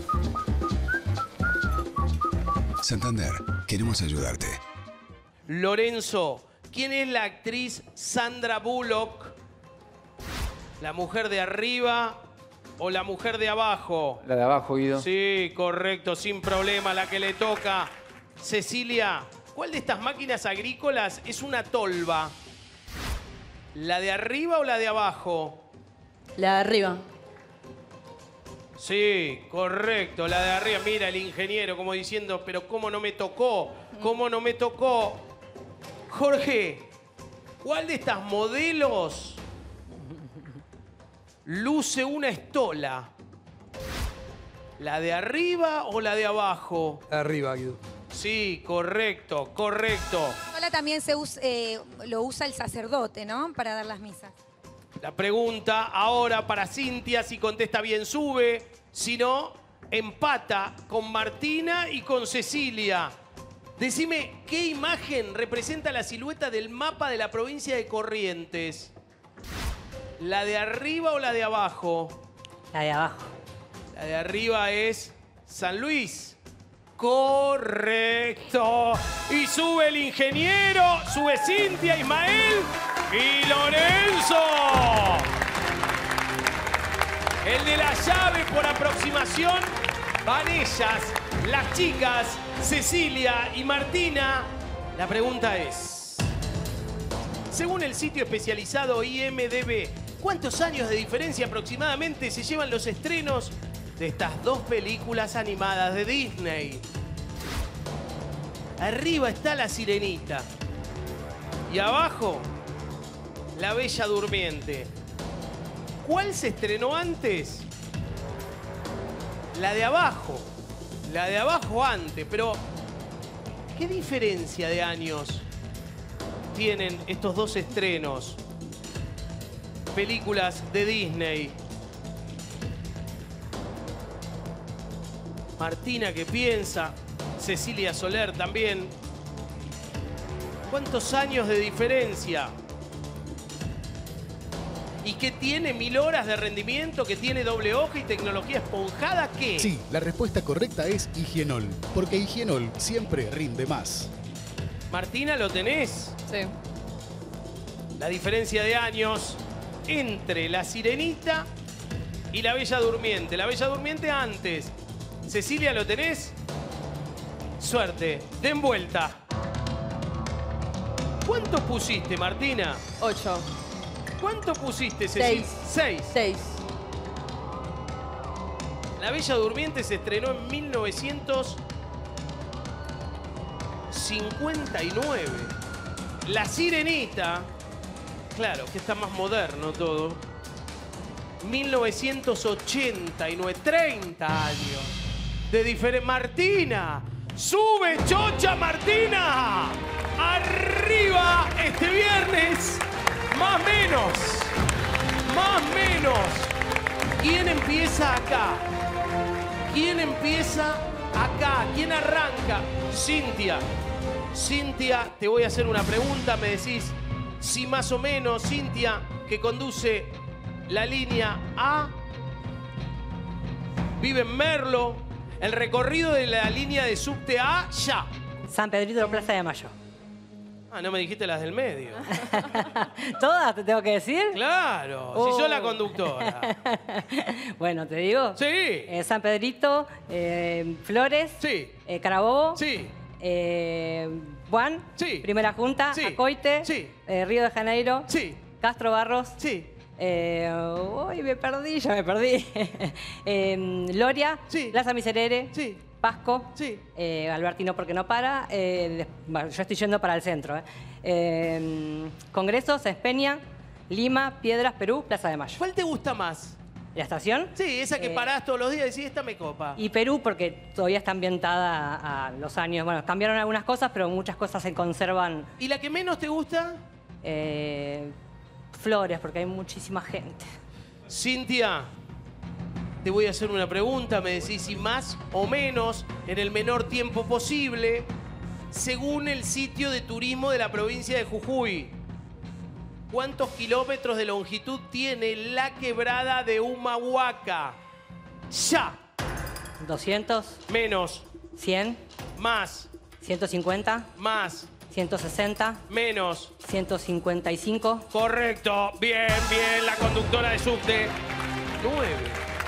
Santander, queremos ayudarte. Lorenzo, ¿quién es la actriz Sandra Bullock? ¿La mujer de arriba o la mujer de abajo? La de abajo, Guido. Sí, correcto, sin problema, la que le toca. Cecilia, ¿cuál de estas máquinas agrícolas es una tolva? ¿La de arriba o la de abajo? La de arriba. Sí, correcto, la de arriba. Mira el ingeniero como diciendo, pero ¿cómo no me tocó? ¿Cómo no me tocó? Jorge, ¿cuál de estas modelos luce una estola? ¿La de arriba o la de abajo? La de arriba, Guido. Sí, correcto, correcto. Ahora también se usa, eh, lo usa el sacerdote, ¿no? Para dar las misas. La pregunta ahora para Cintia, si contesta bien sube, si no, empata con Martina y con Cecilia. Decime, ¿qué imagen representa la silueta del mapa de la provincia de Corrientes? ¿La de arriba o la de abajo? La de abajo. La de arriba es San Luis. Correcto. Y sube el ingeniero, sube Cintia, Ismael y Lorenzo. El de la llave por aproximación van ellas, las chicas, Cecilia y Martina. La pregunta es, según el sitio especializado I M D B, ¿cuántos años de diferencia aproximadamente se llevan los estrenos de estas dos películas animadas de Disney? Arriba está La Sirenita y abajo La Bella Durmiente. ¿Cuál se estrenó antes? La de abajo. La de abajo antes, pero ¿qué diferencia de años tienen estos dos estrenos? Películas de Disney. Martina, ¿qué piensa? Cecilia Soler también. ¿Cuántos años de diferencia? ¿Y qué tiene? ¿Mil horas de rendimiento? ¿Que tiene doble hoja y tecnología esponjada? ¿Qué? Sí, la respuesta correcta es Higienol, porque Higienol siempre rinde más. Martina, ¿lo tenés? Sí. La diferencia de años entre La Sirenita y La Bella Durmiente. La Bella Durmiente antes. Cecilia, ¿lo tenés? Suerte. Den vuelta. ¿Cuánto pusiste, Martina? Ocho. ¿Cuánto pusiste, Cecilia? Seis. Seis. Seis. La Bella Durmiente se estrenó en mil novecientos cincuenta y nueve. La Sirenita, claro, que está más moderno todo. mil novecientos ochenta y nueve, treinta años de diferencia. Martina, sube Chocha Martina. Arriba este viernes. Más menos. Más menos. ¿Quién empieza acá? ¿Quién empieza acá? ¿Quién arranca? Cintia. Cintia, te voy a hacer una pregunta. Me decís si más o menos. Cintia, que conduce la línea A, vive en Merlo. El recorrido de la línea de subte A, ya. San Pedrito de Plaza de Mayo. Ah, no me dijiste las del medio. ¿Todas te tengo que decir? Claro, Oh. si sos la conductora. Bueno, ¿te digo? Sí. Eh, San Pedrito, eh, Flores. Sí. Eh, Carabobo. Sí. Eh, Juan. Sí. Primera Junta. Sí. Acoite. Sí. Eh, Río de Janeiro. Sí. Castro Barros. Sí. Eh, uy, me perdí, ya me perdí. eh, Loria. Sí. Plaza Miserere. Sí. Pasco. Sí. Eh, Albertino porque no para. Eh, des- bueno, yo estoy yendo para el centro. Eh. Eh, Congresos, Espeña, Lima, Piedras, Perú, Plaza de Mayo. ¿Cuál te gusta más? ¿La estación? Sí, esa que Eh, parás todos los días y decís, esta me copa. Y Perú, porque todavía está ambientada a, a los años. Bueno, cambiaron algunas cosas, pero muchas cosas se conservan. ¿Y la que menos te gusta? Eh, Flores, porque hay muchísima gente. Cintia, te voy a hacer una pregunta. Me decís si más o menos, en el menor tiempo posible, según el sitio de turismo de la provincia de Jujuy. ¿Cuántos kilómetros de longitud tiene la quebrada de Humahuaca? Ya. doscientos, Menos. cien, Más. ciento cincuenta, Más. ciento sesenta, Menos. ciento cincuenta y cinco. Correcto. Bien, bien. La conductora de subte. Nueve.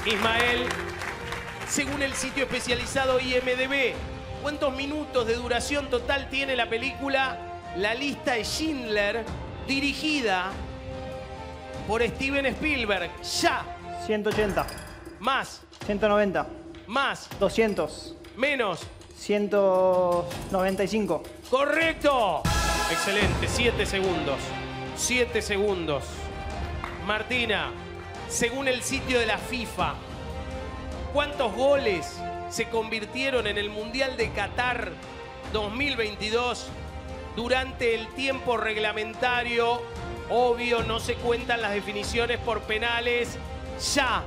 Ismael, según el sitio especializado I M D B, ¿cuántos minutos de duración total tiene la película La lista de Schindler, dirigida por Steven Spielberg? Ya. ciento ochenta. Más. ciento noventa. Más. doscientos. Menos. ciento noventa y cinco. ¡Correcto! Excelente. Siete segundos. Siete segundos. Martina, según el sitio de la FIFA, ¿cuántos goles se convirtieron en el Mundial de Qatar dos mil veintidós durante el tiempo reglamentario? Obvio, no se cuentan las definiciones por penales. Ya.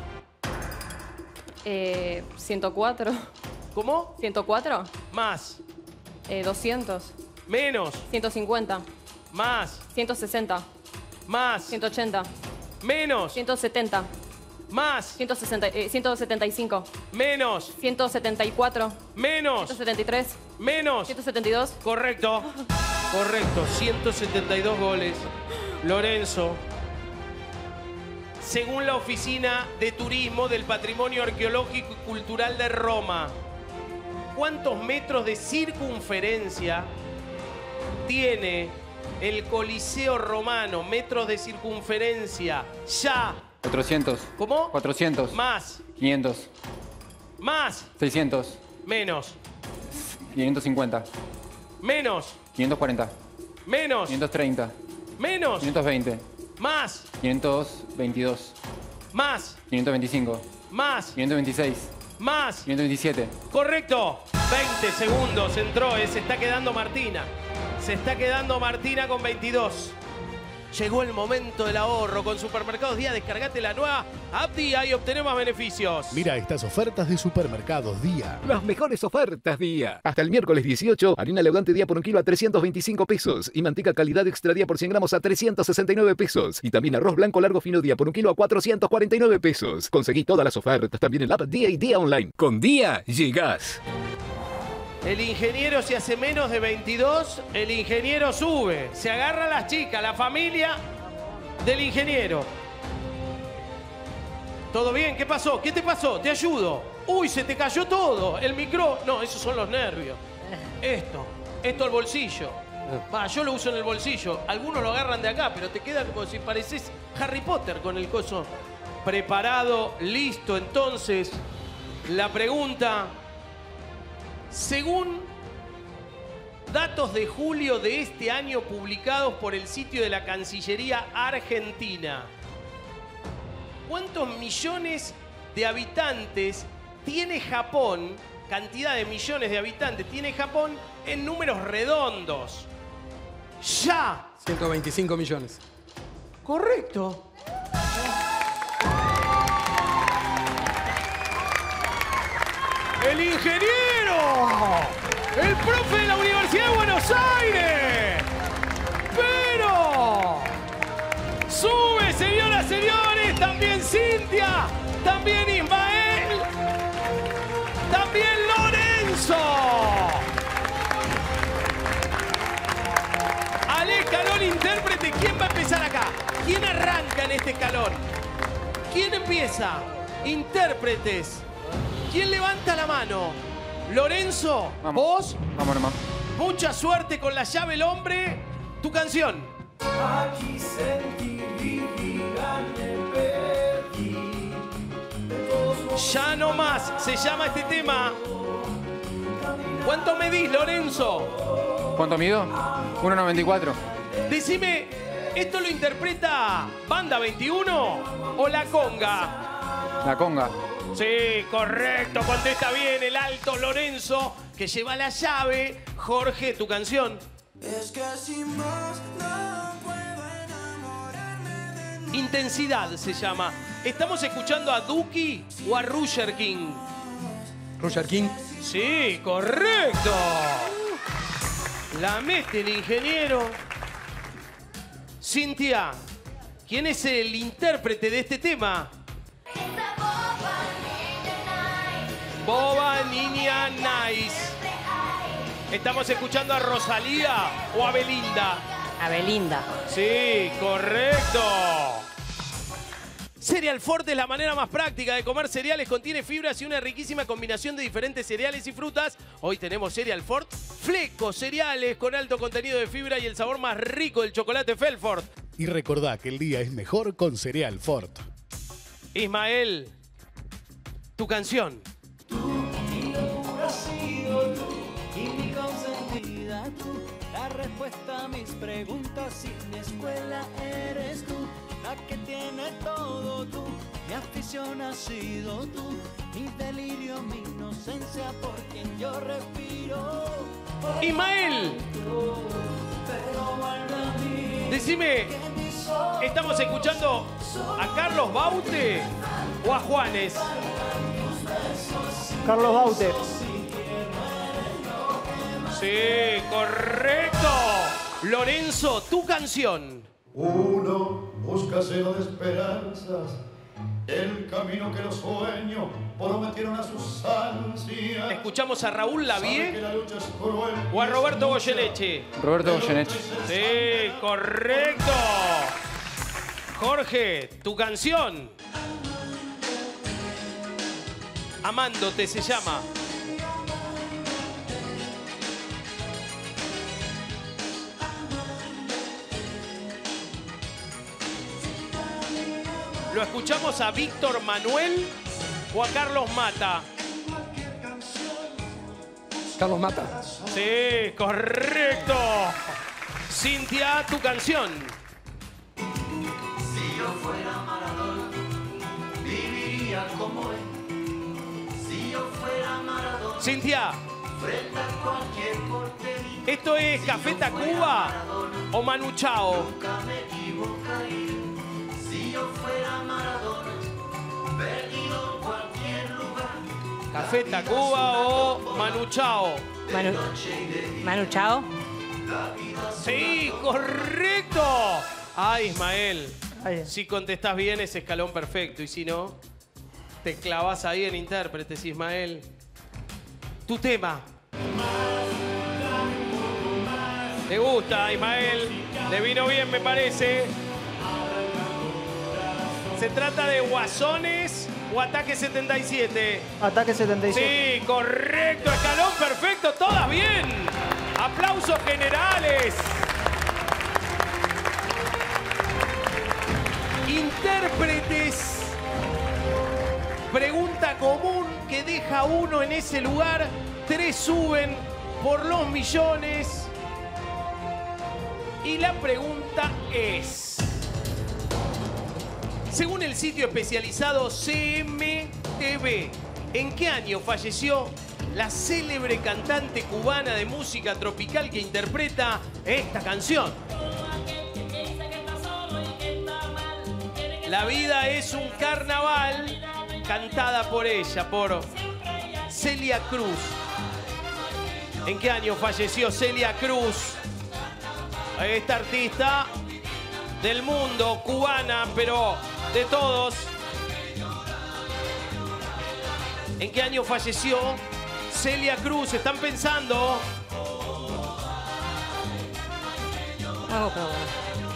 Eh, ciento cuatro. ¿Cómo? ¿ciento cuatro? Más. Eh, doscientos. Menos. ciento cincuenta. Más. ciento sesenta. Más. ciento ochenta. Menos. ciento setenta. Más. ciento sesenta, eh, ciento setenta y cinco. Menos. ciento setenta y cuatro. Menos. ciento setenta y tres. Menos. ciento setenta y dos. Correcto. Correcto. ciento setenta y dos goles. Lorenzo. Según la Oficina de Turismo del Patrimonio Arqueológico y Cultural de Roma, ¿cuántos metros de circunferencia tiene el Coliseo Romano? Metros de circunferencia. Ya. cuatrocientos. ¿Cómo? cuatrocientos. Más. quinientos. Más. seiscientos. Menos. quinientos cincuenta. Menos. quinientos cuarenta. Menos. quinientos treinta. Menos. quinientos veinte. Más. quinientos veintidós. Más. quinientos veinticinco. Más. quinientos veintiséis. Más. quinientos veintisiete. Correcto. veinte segundos entró. eh, Se está quedando Martina. Se está quedando Martina con veintidós. Llegó el momento del ahorro. Con Supermercados Día, descargate la nueva app Día y obtenés más beneficios. Mira estas ofertas de Supermercados Día. Las mejores ofertas Día. Hasta el miércoles dieciocho, harina leudante Día por un kilo a trescientos veinticinco pesos. Y manteca calidad extra Día por cien gramos a trescientos sesenta y nueve pesos. Y también arroz blanco largo fino Día por un kilo a cuatrocientos cuarenta y nueve pesos. Conseguí todas las ofertas también en la app Día y Día Online. Con Día, llegás. El ingeniero, si hace menos de veintidós, el ingeniero sube. Se agarra a las chicas, la familia del ingeniero. ¿Todo bien? ¿Qué pasó? ¿Qué te pasó? Te ayudo. Uy, se te cayó todo. El micro... No, esos son los nervios. Esto. Esto al bolsillo. Va, yo lo uso en el bolsillo. Algunos lo agarran de acá, pero te queda como si pareces Harry Potter con el coso preparado, listo. Entonces, la pregunta... Según datos de julio de este año publicados por el sitio de la Cancillería Argentina, ¿cuántos millones de habitantes tiene Japón? Cantidad de millones de habitantes tiene Japón en números redondos. ¡Ya! ciento veinticinco millones. Correcto. ¡El ingeniero! ¡El profe de la Universidad de Buenos Aires! ¡Pero! ¡Sube, señoras y señores! También Cintia, también Ismael, también Lorenzo. Al escalón intérprete, ¿quién va a empezar acá? ¿Quién arranca en este escalón? ¿Quién empieza? Intérpretes. ¿Quién levanta la mano? Lorenzo, Vamos. vos. Vamos nomás. Mucha suerte con la llave el hombre. Tu canción. Aquí sentí, viví, gané, perdí. Ya no más, se llama este tema. ¿Cuánto medís, Lorenzo? ¿Cuánto mido? uno noventa y cuatro. Decime, ¿esto lo interpreta Banda veintiuno o La Conga? La conga. Sí, correcto, contesta bien el alto Lorenzo, que lleva la llave. Jorge, tu canción. Es que sin vos no puedo enamorarme de... Intensidad se llama. ¿Estamos escuchando a Duki o a Roger King? Roger King. Sí, correcto. La mete el ingeniero. Cintia, ¿quién es el intérprete de este tema? Boba Niña Nice. ¿Estamos escuchando a Rosalía o a Belinda? A Belinda. Sí, correcto. Cereal Forte es la manera más práctica de comer cereales. Contiene fibras y una riquísima combinación de diferentes cereales y frutas. Hoy tenemos Cereal Forte Fleco, cereales con alto contenido de fibra y el sabor más rico del chocolate Felford. Y recordá que el día es mejor con Cereal Forte. Ismael, tu canción. Has sido tú y mi consentida tú, la respuesta a mis preguntas sin escuela eres tú, la que tiene todo tú, mi afición ha sido tú, mi delirio, mi inocencia por quien yo respiro. Ismael, decime, ¿estamos escuchando a Carlos Baute o a Juanes? Carlos Baute. Sí, correcto. Lorenzo, tu canción. Uno busca seno de esperanzas, el camino que los sueños prometieron a sus ansias. Escuchamos a Raúl Lavie Sabe que la lucha es cruel. o a Roberto Goyeneche. Roberto Goyeneche. Sí, correcto. Jorge, tu canción. Amándote se llama. ¿Lo escuchamos a Víctor Manuel o a Carlos Mata? Carlos Mata. Sí, correcto. Cintia, tu canción. Si yo fuera Maradona, viviría como él. Si yo fuera Maradona, Cintia, frente a cualquier portería. ¿esto es Café Tacuba o Manu Chao? Nunca me equivocaría. Si yo fuera Maradona, perdido en cualquier lugar. ¿Café Tacuba o Manu Chao? Manu, Manu Chao. Sí, correcto. Ah, Ismael, si contestás bien es escalón perfecto y si no, te clavas ahí en intérpretes, Ismael. Tu tema. ¿Te gusta, Ismael? Le vino bien, me parece. ¿Se trata de Guasones o Ataque setenta y siete? Ataque setenta y siete. Sí, correcto. Escalón perfecto. Todas bien. Aplausos generales. Intérpretes. Pregunta común que deja uno en ese lugar. Tres suben por los millones. Y la pregunta es... Según el sitio especializado C M T V, ¿en qué año falleció la célebre cantante cubana de música tropical que interpreta esta canción? La vida es un carnaval, cantada por ella, por Celia Cruz. ¿En qué año falleció Celia Cruz? Esta artista del mundo, cubana, pero de todos. ¿En qué año falleció Celia Cruz? ¿Están pensando? Vamos, pero bueno.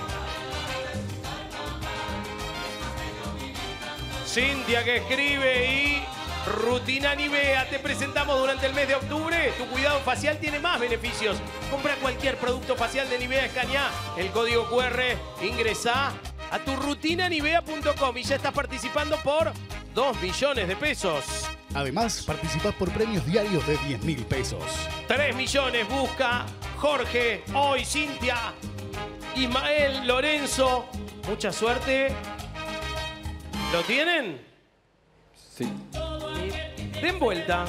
Cintia que escribe y Rutina Nivea. Te presentamos durante el mes de octubre. Tu cuidado facial tiene más beneficios. Compra cualquier producto facial de Nivea, escanea el código Q R, ingresa a tu rutina nivea punto com y ya estás participando por dos millones de pesos. Además, participás por premios diarios de diez mil pesos. tres millones busca Jorge, hoy Cintia, Ismael, Lorenzo. Mucha suerte. ¿Lo tienen? Sí. Den vuelta.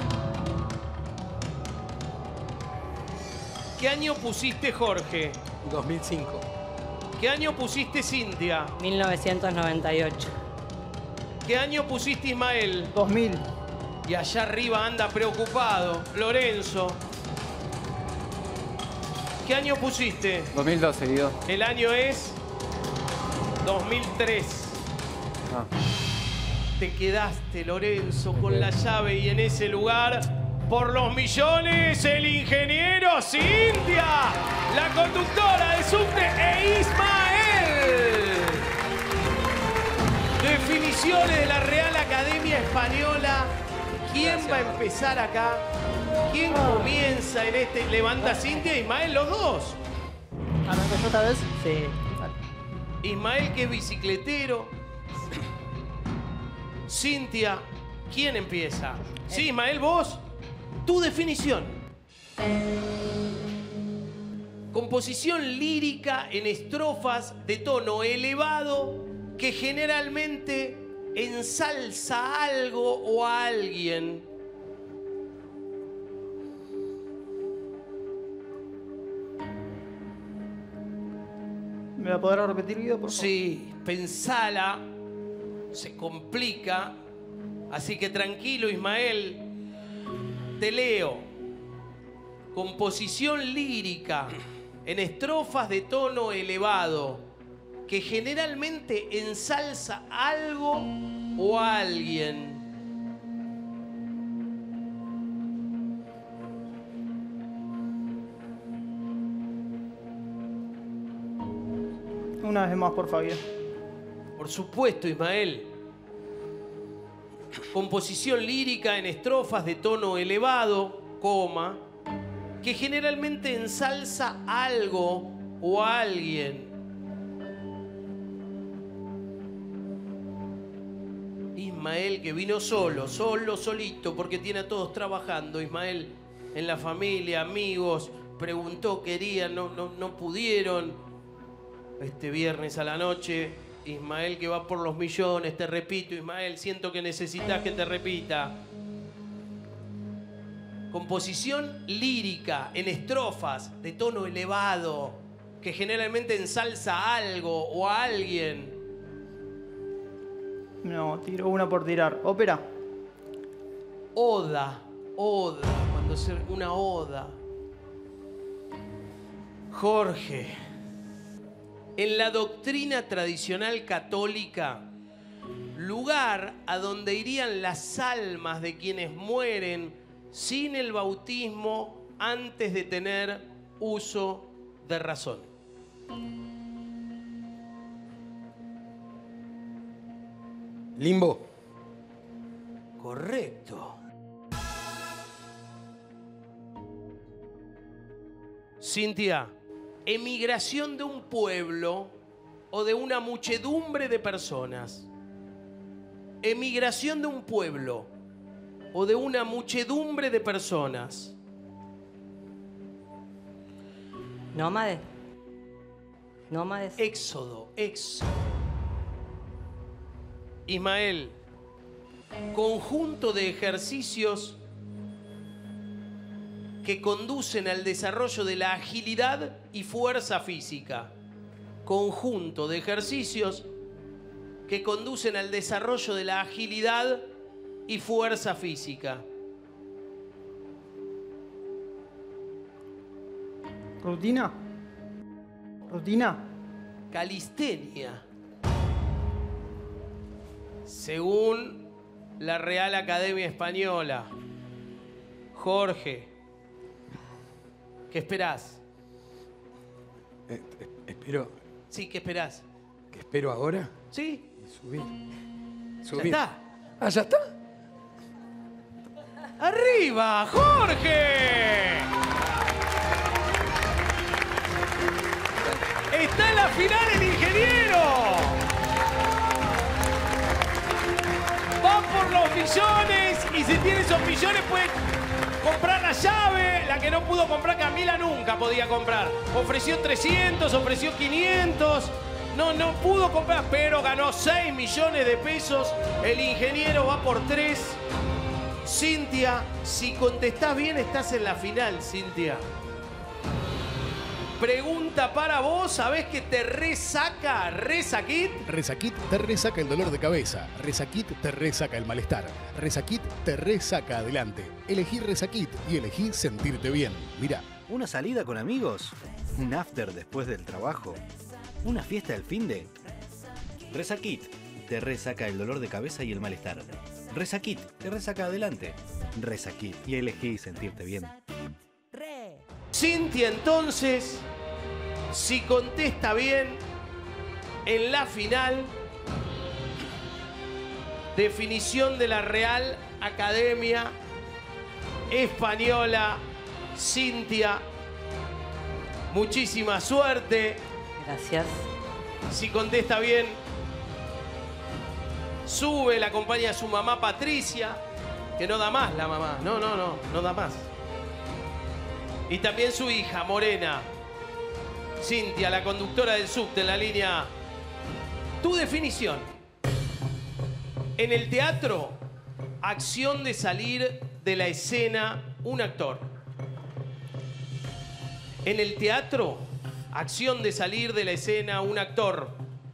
¿Qué año pusiste, Jorge? dos mil cinco. ¿Qué año pusiste, Cintia? mil novecientos noventa y ocho. ¿Qué año pusiste, Ismael? dos mil. Y allá arriba anda preocupado, Lorenzo. ¿Qué año pusiste? dos mil dos, seguido. El año es dos mil tres. Ah. Te quedaste, Lorenzo, con la llave y en ese lugar, por los millones, el ingeniero Cintia, la conductora de Subte e Ismael. Composiciones de la Real Academia Española. ¿Quién Gracias. va a empezar acá? ¿Quién comienza en este? Levanta Cintia e Ismael, los dos. ¿Arranco yo esta vez? Sí. Ismael, que es bicicletero. Cintia, ¿quién empieza? Sí, Ismael, vos. Tu definición. Composición lírica en estrofas de tono elevado que generalmente ensalza algo o a alguien. ¿Me la podrá repetir, Guido, por favor? Sí, pensala, se complica. Así que tranquilo, Ismael. Te leo. Composición lírica en estrofas de tono elevado que generalmente ensalza algo o a alguien. Una vez más, por favor. Por supuesto, Ismael. Composición lírica en estrofas de tono elevado, coma, que generalmente ensalza algo o a alguien. Ismael, que vino solo, solo, solito, porque tiene a todos trabajando. Ismael, en la familia, amigos, preguntó, querían, no, no, no pudieron. Este viernes a la noche, Ismael, que va por los millones, te repito, Ismael, siento que necesitas que te repita. Composición lírica en estrofas de tono elevado que generalmente ensalza algo o a alguien. No, tiro una por tirar. Ópera. Oda, oda, cuando se una oda. Jorge, en la doctrina tradicional católica, lugar a donde irían las almas de quienes mueren sin el bautismo antes de tener uso de razón. Limbo. Correcto. Cintia, emigración de un pueblo o de una muchedumbre de personas. Emigración de un pueblo o de una muchedumbre de personas. Nómades. Nómades. Éxodo, éxodo. Ismael, conjunto de ejercicios que conducen al desarrollo de la agilidad y fuerza física. Conjunto de ejercicios que conducen al desarrollo de la agilidad y fuerza física. ¿Rutina? ¿Rutina? Calistenia. Según la Real Academia Española. Jorge, ¿qué esperás? Eh, eh, espero. Sí, ¿qué esperás? ¿Qué espero ahora? Sí. Subir. Ya Subir. está. Ah, ¿ya está? ¡Arriba, Jorge! Está en la final el ingeniero. Va por los millones y si tiene esos millones puede comprar la llave, la que no pudo comprar Camila nunca podía comprar. Ofreció trescientos, ofreció quinientos. No, no pudo comprar, pero ganó seis millones de pesos. El ingeniero va por tres. Cintia, si contestás bien, estás en la final, Cintia. Pregunta para vos, ¿sabés que te resaca Resakit? Resakit te resaca el dolor de cabeza. Resakit te resaca el malestar. Resakit te resaca adelante. Elegí Resakit y elegí sentirte bien. Mirá. ¿Una salida con amigos? ¿Un after después del trabajo? ¿Una fiesta del finde? Resakit te resaca el dolor de cabeza y el malestar. Resakit te resaca adelante. Resakit y elegí sentirte bien. Cintia, entonces, si contesta bien en la final, definición de la Real Academia Española. Cintia, muchísima suerte. Gracias. Si contesta bien, sube, la acompaña a su mamá Patricia, que no da más la mamá. No, no, no, no da más. Y también su hija, Morena. Cintia, la conductora del subte en la línea. Tu definición. En el teatro, acción de salir de la escena un actor. En el teatro, acción de salir de la escena un actor.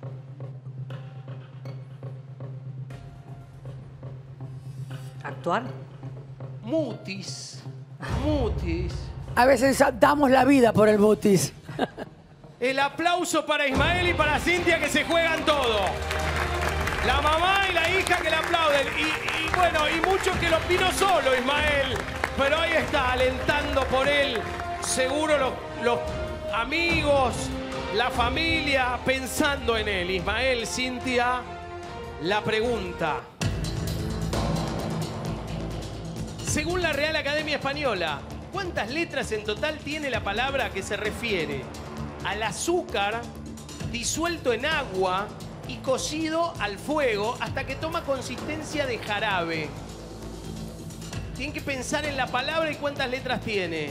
¿Actuar? Mutis. Mutis. A veces damos la vida por el mutis. El aplauso para Ismael y para Cintia, que se juegan todo. La mamá y la hija que le aplauden. Y, y bueno, y muchos que lo vino solo, Ismael. Pero ahí está, alentando por él. Seguro los, los amigos, la familia, pensando en él. Ismael, Cintia, la pregunta. Según la Real Academia Española, ¿cuántas letras en total tiene la palabra que se refiere al azúcar disuelto en agua y cocido al fuego hasta que toma consistencia de jarabe? Tienen que pensar en la palabra y cuántas letras tiene.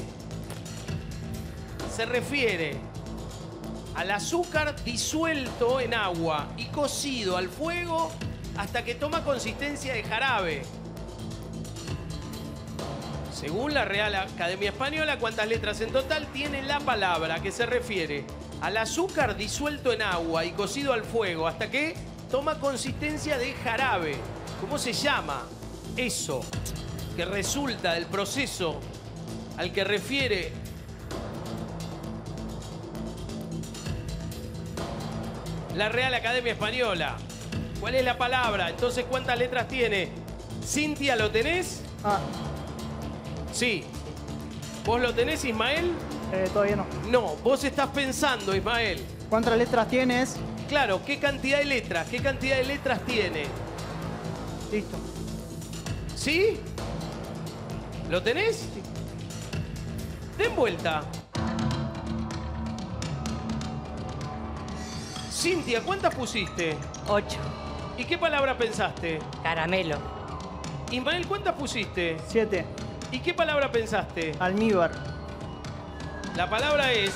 Se refiere al azúcar disuelto en agua y cocido al fuego hasta que toma consistencia de jarabe. Según la Real Academia Española, ¿cuántas letras en total tiene la palabra que se refiere al azúcar disuelto en agua y cocido al fuego hasta que toma consistencia de jarabe? ¿Cómo se llama eso que resulta del proceso al que refiere la Real Academia Española? ¿Cuál es la palabra? Entonces, ¿cuántas letras tiene? Cintia, ¿lo tenés? Ah. Sí. ¿Vos lo tenés, Ismael? Eh, todavía no. No, vos estás pensando, Ismael. ¿Cuántas letras tienes? Claro, ¿qué cantidad de letras? ¿Qué cantidad de letras tiene? Listo. ¿Sí? ¿Lo tenés? Sí. Den vuelta. Cintia, ¿cuántas pusiste? Ocho. ¿Y qué palabra pensaste? Caramelo. Ismael, ¿cuántas pusiste? Siete. ¿Y qué palabra pensaste? Almíbar. La palabra es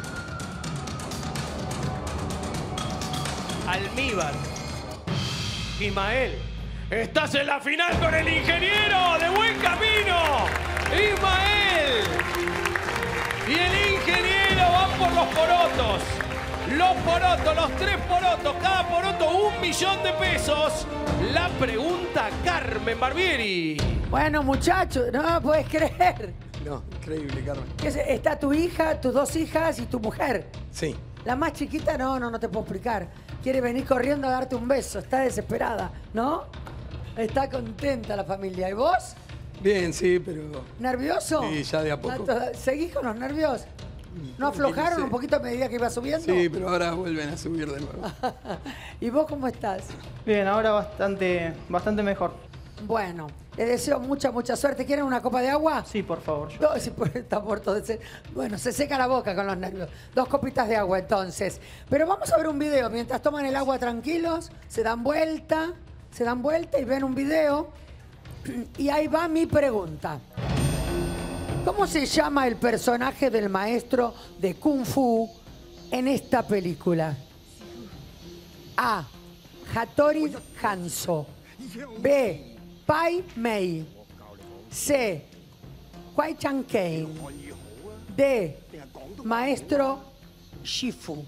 almíbar. Ismael, estás en la final con el ingeniero de Buen Camino. Ismael. Y el ingeniero va por los porotos. Los porotos, los tres porotos, cada poroto un millón de pesos. La pregunta, Carmen Barbieri. Bueno, muchachos, no me puedes creer. No, increíble, Carmen. Está tu hija, tus dos hijas y tu mujer. Sí. La más chiquita, no, no, no te puedo explicar. Quiere venir corriendo a darte un beso. Está desesperada, ¿no? Está contenta la familia. ¿Y vos? Bien, sí, pero... ¿Nervioso? Sí, ya de a poco. ¿Seguís con los nervios? ¿No aflojaron un poquito a medida que iba subiendo? Sí, pero ahora vuelven a subir de nuevo. ¿Y vos cómo estás? Bien, ahora bastante, bastante mejor. Bueno, les deseo mucha, mucha suerte. ¿Quieren una copa de agua? Sí, por favor. No, sí, está muerto de sed. Bueno, se seca la boca con los nervios. Dos copitas de agua, entonces. Pero vamos a ver un video. Mientras toman el agua tranquilos, se dan vuelta, se dan vuelta y ven un video. Y ahí va mi pregunta. ¿Cómo se llama el personaje del maestro de Kung Fu en esta película? A. Hattori Hanzo. B. Pai Mei. C. Huai Chan Kane. D. Maestro Shifu.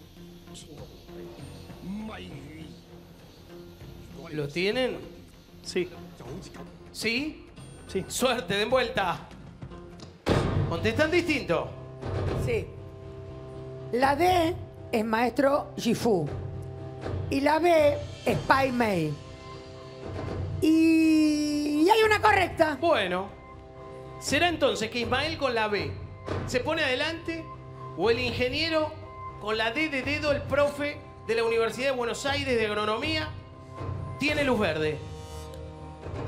¿Lo tienen? Sí. ¿Sí? Sí. Suerte, den vuelta. ¿Contestan distinto? Sí. La D es Maestro Shifu. Y la B es Pai Mei. Y... y hay una correcta. Bueno. ¿Será entonces que Ismael con la B se pone adelante o el ingeniero con la D de dedo, el profe de la Universidad de Buenos Aires de Agronomía, tiene luz verde?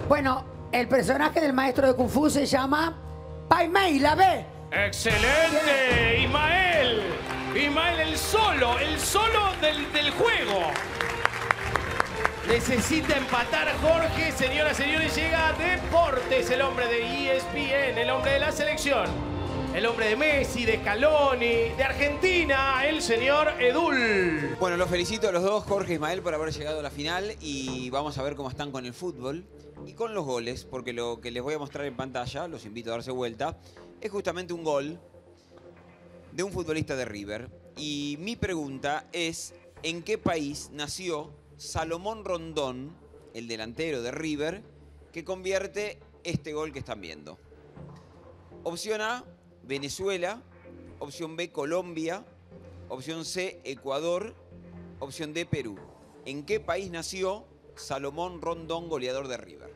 Bueno, el personaje del maestro de Kung Fu se llama Pai Mei, la B. ¡Excelente! Ismael. Ismael, el solo, el solo del, del juego. Necesita empatar Jorge. Señoras y señores, llega Deportes, el hombre de E S P N, el hombre de la selección. El hombre de Messi, de Scaloni, de Argentina, el señor Edul. Bueno, los felicito a los dos, Jorge e Ismael, por haber llegado a la final. Y vamos a ver cómo están con el fútbol y con los goles, porque lo que les voy a mostrar en pantalla, los invito a darse vuelta, es justamente un gol de un futbolista de River. Y mi pregunta es, ¿en qué país nació Salomón Rondón, el delantero de River, que convierte este gol que están viendo? Opción A, Venezuela. Opción B, Colombia. Opción C, Ecuador. Opción D, Perú. ¿En qué país nació Salomón Rondón, goleador de River?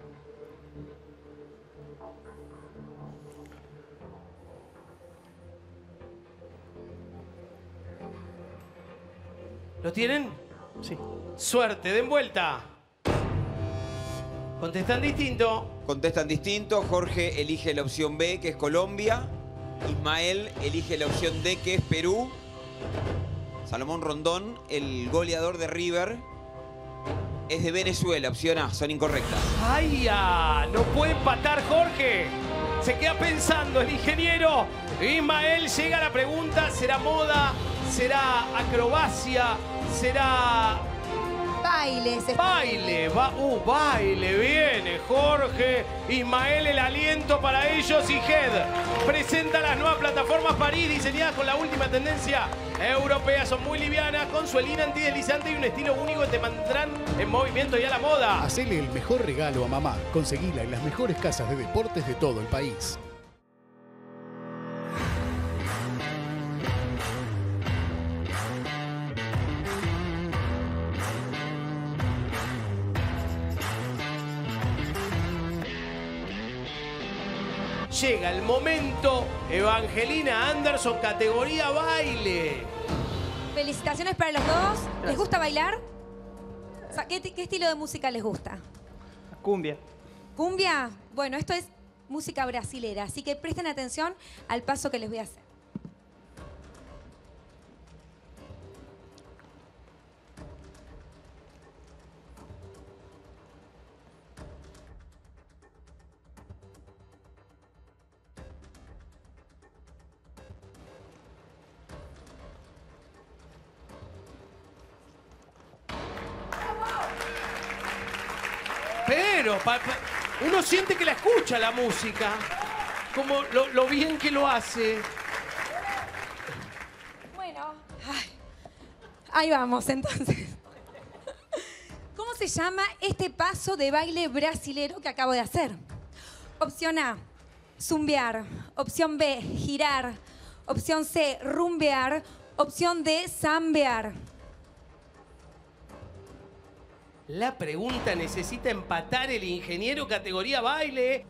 ¿Lo tienen? Sí. Suerte, den vuelta. Contestan distinto. Contestan distinto. Jorge elige la opción B, que es Colombia. Ismael elige la opción D, que es Perú. Salomón Rondón, el goleador de River, es de Venezuela. Opción A, son incorrectas. ¡Ay, ya! No puede empatar Jorge. Se queda pensando el ingeniero. Ismael, llega la pregunta. ¿Será moda? ¿Será acrobacia? ¿Será Baile. baile? Va, uh, baile. Viene Jorge. Ismael, el aliento para ellos. Y Head presenta las nuevas plataformas París, diseñadas con la última tendencia europea. Son muy livianas, con suelina antideslizante y un estilo único que te mantendrán en movimiento y a la moda. Hacele el mejor regalo a mamá. Conseguila en las mejores casas de deportes de todo el país. Llega el momento, Evangelina Anderson, categoría baile. Felicitaciones para los dos. ¿Les gusta bailar? O sea, ¿qué, qué estilo de música les gusta? Cumbia. ¿Cumbia? Bueno, esto es música brasilera, así que presten atención al paso que les voy a hacer. Pero pa, pa, uno siente que la escucha la música, como lo, lo bien que lo hace. Bueno, ay, ahí vamos entonces. ¿Cómo se llama este paso de baile brasilero que acabo de hacer? Opción A, zumbear. Opción B, girar. Opción C, rumbear. Opción D, zambear. La pregunta necesita empatar el ingeniero categoría baile.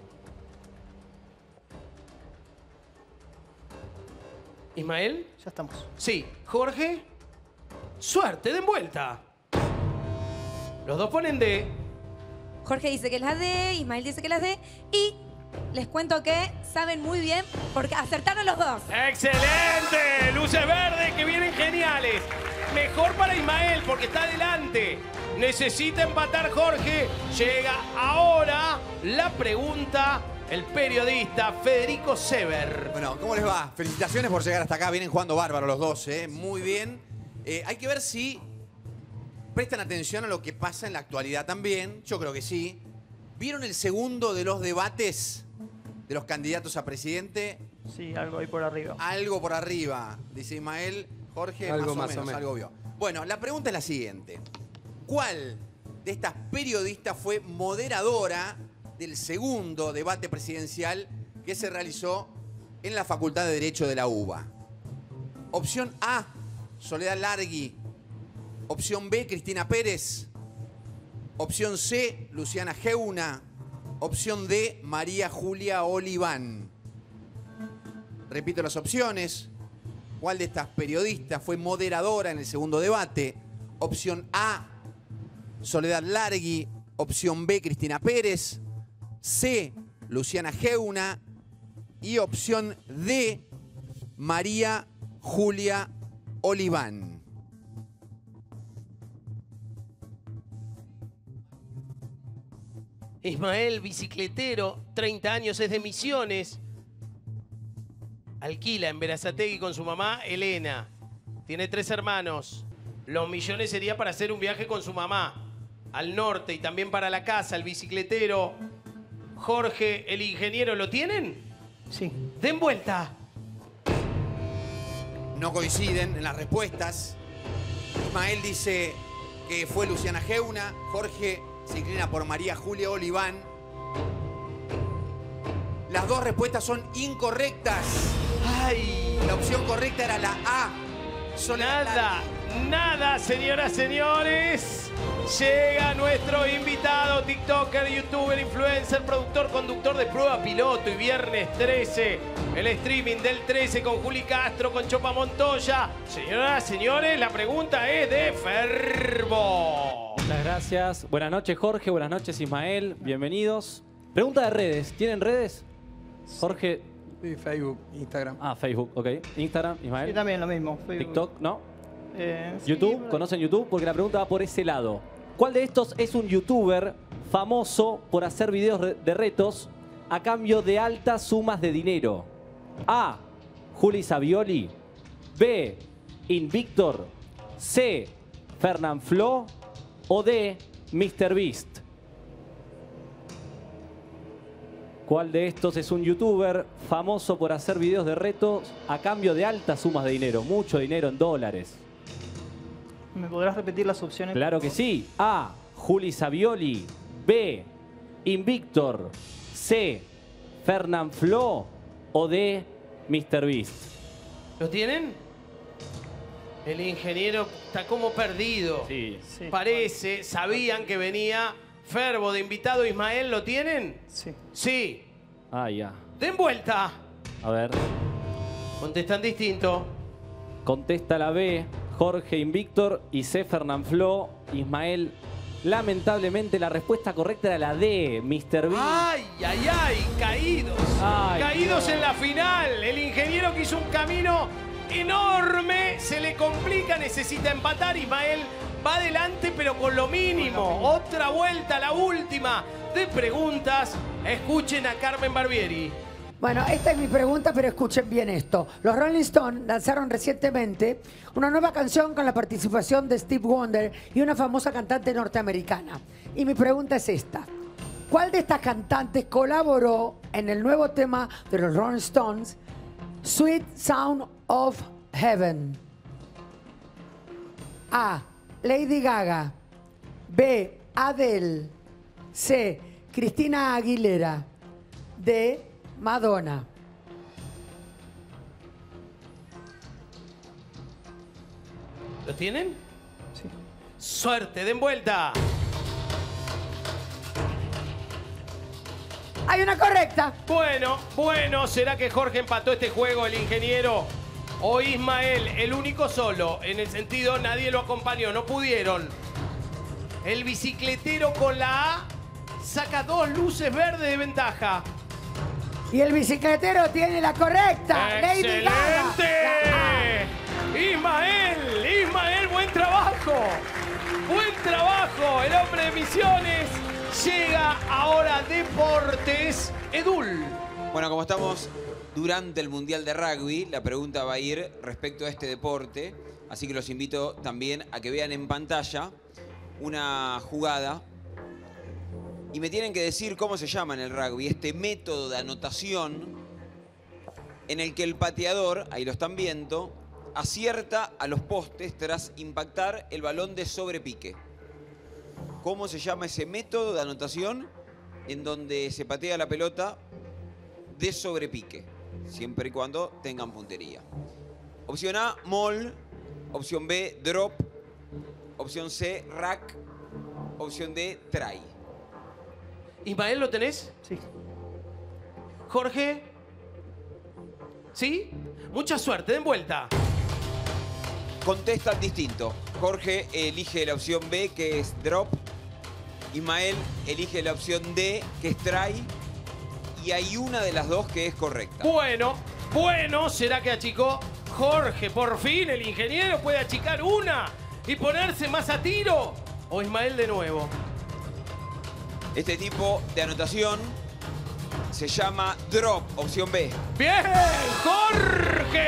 ¿Ismael? Ya estamos. Sí. ¿Jorge? Suerte, den vuelta. Los dos ponen D. Jorge dice que es la D, Ismael dice que es la D. Y les cuento que saben muy bien porque acertaron los dos. ¡Excelente! Luces verdes que vienen geniales. Mejor para Ismael porque está adelante. Necesita empatar Jorge. Llega ahora la pregunta, el periodista Federico Sever. Bueno, ¿cómo les va? Felicitaciones por llegar hasta acá. Vienen jugando bárbaro los dos, ¿eh? Muy bien. Eh, hay que ver si prestan atención a lo que pasa en la actualidad también. Yo creo que sí. ¿Vieron el segundo de los debates de los candidatos a presidente? Sí, algo ahí por arriba. Algo por arriba, dice Ismael. Jorge, Algo más, o, más o menos, menos. algo vio. Bueno, la pregunta es la siguiente. ¿Cuál de estas periodistas fue moderadora del segundo debate presidencial que se realizó en la Facultad de Derecho de la UBA? Opción A, Soledad Largui. Opción B, Cristina Pérez. Opción C, Luciana Geuna. Opción D, María Julia Oliván. Repito las opciones. ¿Cuál de estas periodistas fue moderadora en el segundo debate? Opción A, Soledad Largui. Opción B, Cristina Pérez. C, Luciana Geuna. Y opción D, María Julia Oliván. Ismael, bicicletero, treinta años, es de Misiones. Alquila en Berazategui con su mamá, Elena. Tiene tres hermanos. Los millones sería para hacer un viaje con su mamá al norte y también para la casa. El bicicletero, Jorge, el ingeniero, ¿lo tienen? Sí. Den vuelta. No coinciden en las respuestas. Ismael dice que fue Luciana Geuna. Jorge se inclina por María Julia Oliván. Las dos respuestas son incorrectas. ¡Ay! La opción correcta era la A. Nada, nada, señoras, señores. Llega nuestro invitado, TikToker, YouTuber, influencer, productor, conductor de Prueba Piloto. Y viernes trece, el streaming del trece con Juli Castro, con Chopa Montoya. Señoras, señores, la pregunta es de Ferbo. Muchas gracias. Buenas noches, Jorge. Buenas noches, Ismael. Bienvenidos. Pregunta de redes. ¿Tienen redes? Jorge. Sí, Facebook, Instagram. Ah, Facebook, ok. Instagram, Ismael. Sí, también lo mismo. Facebook. TikTok, ¿no? Eh, YouTube, sí, ¿conocen YouTube? Porque la pregunta va por ese lado. ¿Cuál de estos es un youtuber famoso por hacer videos de retos a cambio de altas sumas de dinero? A. Juli Savioli. B. Invictor. C. Fernán Flo. O D. mister Beast. ¿Cuál de estos es un youtuber famoso por hacer videos de retos a cambio de altas sumas de dinero? Mucho dinero en dólares. ¿Me podrás repetir las opciones? Claro que sí. A. Juli Savioli. B. Invictor. C. Fernán Flo. O D. mister Beast. ¿Lo tienen? El ingeniero está como perdido. Sí. Sí. Parece, sabían que venía Ferbo de invitado. Ismael, ¿lo tienen? Sí. Sí. Ah, ya. Den vuelta. A ver. Contestan distinto. Contesta la B. Jorge Invictor y C. Fernán Flo. Ismael, lamentablemente la respuesta correcta era la D. mister Beast. ¡Ay, ay, ay! Caídos. Ay, Caídos no. en la final. El ingeniero que hizo un camino enorme. Se le complica, necesita empatar. Ismael va adelante, pero con lo mínimo. Otra vuelta, la última de preguntas. Escuchen a Carmen Barbieri. Bueno, esta es mi pregunta, pero escuchen bien esto. Los Rolling Stones lanzaron recientemente una nueva canción con la participación de Steve Wonder y una famosa cantante norteamericana. Y mi pregunta es esta. ¿Cuál de estas cantantes colaboró en el nuevo tema de los Rolling Stones, Sweet Sound of Heaven? A. Lady Gaga. B. Adele. C. Cristina Aguilera. D. Madonna. ¿Lo tienen? Sí. Suerte, den vuelta. Hay una correcta. Bueno, bueno, ¿será que Jorge empató este juego, el ingeniero? O Ismael, el único solo. En el sentido, nadie lo acompañó, no pudieron. El bicicletero con la A saca dos luces verdes de ventaja. Y el bicicletero tiene la correcta. Lady Gaga. ¡Excelente! Ismael, Ismael, buen trabajo. Buen trabajo. El hombre de Misiones llega ahora Deportes Edul. Bueno, como estamos durante el Mundial de Rugby, la pregunta va a ir respecto a este deporte. Así que los invito también a que vean en pantalla una jugada. Y me tienen que decir cómo se llama en el rugby este método de anotación en el que el pateador, ahí lo están viendo, acierta a los postes tras impactar el balón de sobrepique. ¿Cómo se llama ese método de anotación en donde se patea la pelota de sobrepique? Siempre y cuando tengan puntería. Opción A, maul. Opción B, drop. Opción C, rack. Opción D, try. Ismael, ¿lo tenés? Sí. Jorge. ¿Sí? Mucha suerte, den vuelta. Contestan distinto. Jorge elige la opción B, que es drop. Ismael elige la opción D, que es try. Y hay una de las dos que es correcta. Bueno, bueno, ¿será que achicó Jorge? Por fin el ingeniero puede achicar una y ponerse más a tiro. ¿O Ismael de nuevo? Este tipo de anotación se llama drop, opción B. ¡Bien, Jorge!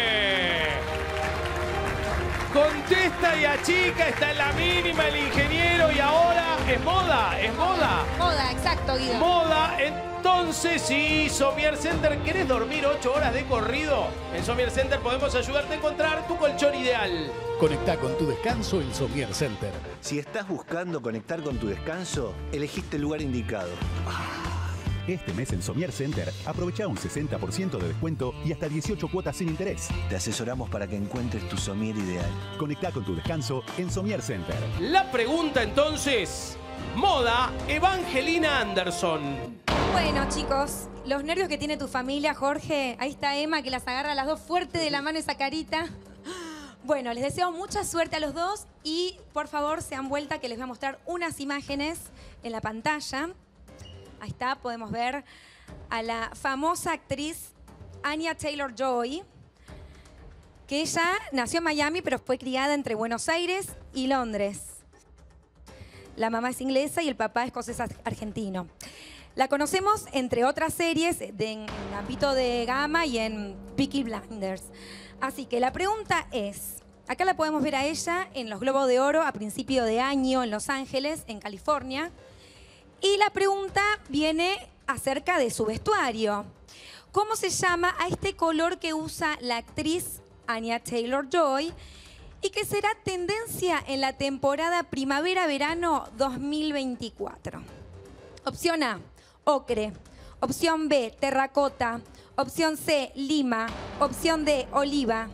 Contesta y achica, está en la mínima el ingeniero y ahora es moda, es moda. Moda, exacto, Guido. Moda, entonces sí, Somier Center, ¿querés dormir ocho horas de corrido? En Somier Center podemos ayudarte a encontrar tu colchón ideal. Conectá con tu descanso en Somier Center. Si estás buscando conectar con tu descanso, elegiste el lugar indicado. Este mes en Somier Center, aprovecha un sesenta por ciento de descuento y hasta dieciocho cuotas sin interés. Te asesoramos para que encuentres tu somier ideal. Conectá con tu descanso en Somier Center. La pregunta entonces, moda, Evangelina Anderson. Bueno, chicos, los nervios que tiene tu familia, Jorge. Ahí está Emma, que las agarra a las dos fuerte de la mano esa carita. Bueno, les deseo mucha suerte a los dos y, por favor, se dan vuelta que les voy a mostrar unas imágenes en la pantalla. Ahí está, podemos ver a la famosa actriz Anya Taylor-Joy, que ella nació en Miami, pero fue criada entre Buenos Aires y Londres. La mamá es inglesa y el papá escocés argentino. La conocemos, entre otras series, de, en el ámbito de Gama y en Peaky Blinders. Así que la pregunta es, acá la podemos ver a ella en los Globos de Oro a principio de año en Los Ángeles, en California. Y la pregunta viene acerca de su vestuario. ¿Cómo se llama a este color que usa la actriz Anya Taylor-Joy y que será tendencia en la temporada primavera-verano dos mil veinticuatro? Opción A, ocre. Opción B, terracota. Opción C, lima. Opción D, oliva.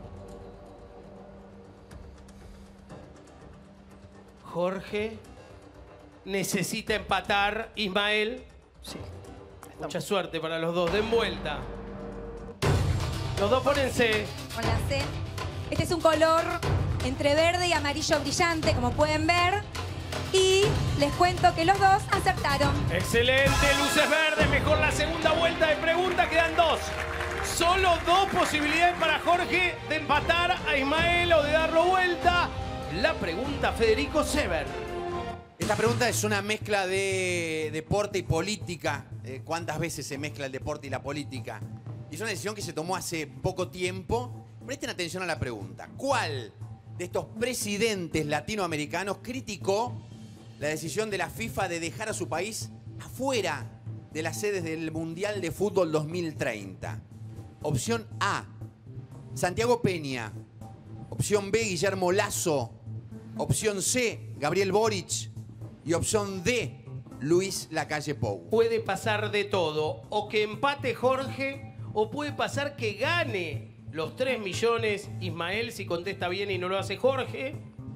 Jorge necesita empatar. Ismael. Sí. Mucha suerte para los dos. Den vuelta. Los dos ponen C. Con la C. Este es un color entre verde y amarillo brillante, como pueden ver. Y les cuento que los dos acertaron. Excelente, luces verdes. Mejor la segunda vuelta de pregunta. Quedan dos. Solo dos posibilidades para Jorge de empatar a Ismael o de darlo vuelta. La pregunta, Federico Sever. Esta pregunta es una mezcla de deporte y política. Eh, ¿Cuántas veces se mezcla el deporte y la política? Y es una decisión que se tomó hace poco tiempo. Presten atención a la pregunta. ¿Cuál de estos presidentes latinoamericanos criticó la decisión de la FIFA de dejar a su país afuera de las sedes del Mundial de Fútbol dos mil treinta? Opción A, Santiago Peña. Opción B, Guillermo Lasso. Opción C, Gabriel Boric. Y opción D, Luis Lacalle Pou. Puede pasar de todo. O que empate Jorge, o puede pasar que gane los tres millones Ismael si contesta bien y no lo hace Jorge.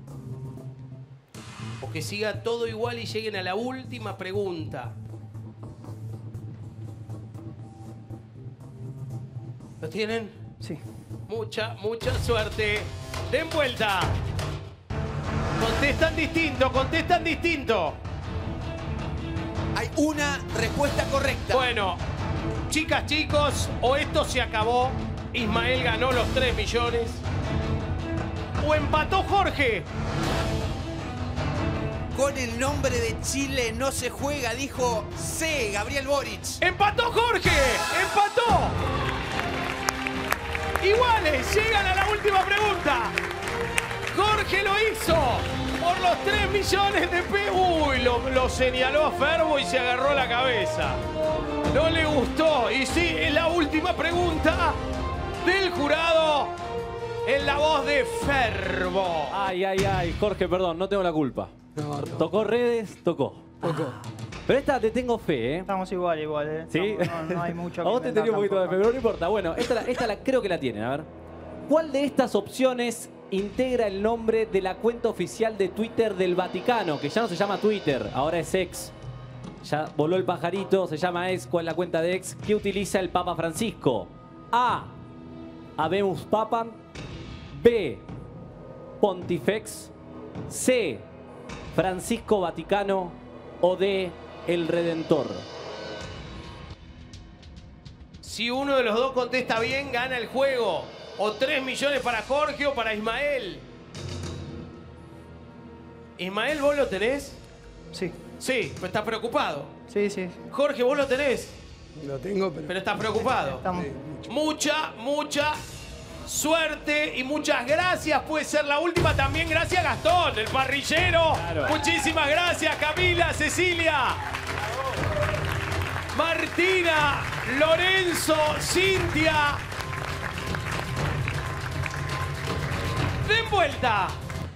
O que siga todo igual y lleguen a la última pregunta. ¿Lo tienen? Sí. Mucha, mucha suerte. Den vuelta. Contestan distinto, contestan distinto. Hay una respuesta correcta. Bueno, chicas, chicos, o esto se acabó, Ismael ganó los tres millones, o empató Jorge. Con el nombre de Chile no se juega, dijo C, Gabriel Boric. ¡Empató Jorge! ¡Empató! Iguales, llegan a la última pregunta. Jorge lo hizo por los tres millones de pesos. Uy, lo, lo señaló a Ferbo y se agarró la cabeza. No le gustó. Y sí, es la última pregunta del jurado en la voz de Ferbo. Ay, ay, ay. Jorge, perdón, no tengo la culpa. No, no. Tocó redes, tocó. Tocó. Pero esta te tengo fe, ¿eh? Estamos igual, igual, ¿eh? ¿Sí? No, no, no hay mucho que A vos te tenía un poquito de fe, pero no importa. Bueno, esta, la, esta la, creo que la tienen, a ver. ¿Cuál de estas opciones integra el nombre de la cuenta oficial de Twitter del Vaticano? Que ya no se llama Twitter, ahora es X. Ya voló el pajarito, se llama X. ¿Cuál es la cuenta de X? ¿Qué utiliza el Papa Francisco? A. Habemus Papam. B. Pontifex. C. Francisco Vaticano. o D, El Redentor? Si uno de los dos contesta bien, gana el juego. O tres millones para Jorge o para Ismael. Ismael, ¿vos lo tenés? Sí. Sí, pero estás preocupado. Sí, sí. Jorge, ¿vos lo tenés? Lo tengo, pero... Pero estás preocupado. Estamos. Mucha, mucha suerte y muchas gracias. Puede ser la última también. Gracias, Gastón, el parrillero. Claro. Muchísimas gracias, Camila, Cecilia, Martina, Lorenzo, Cintia. Den vuelta.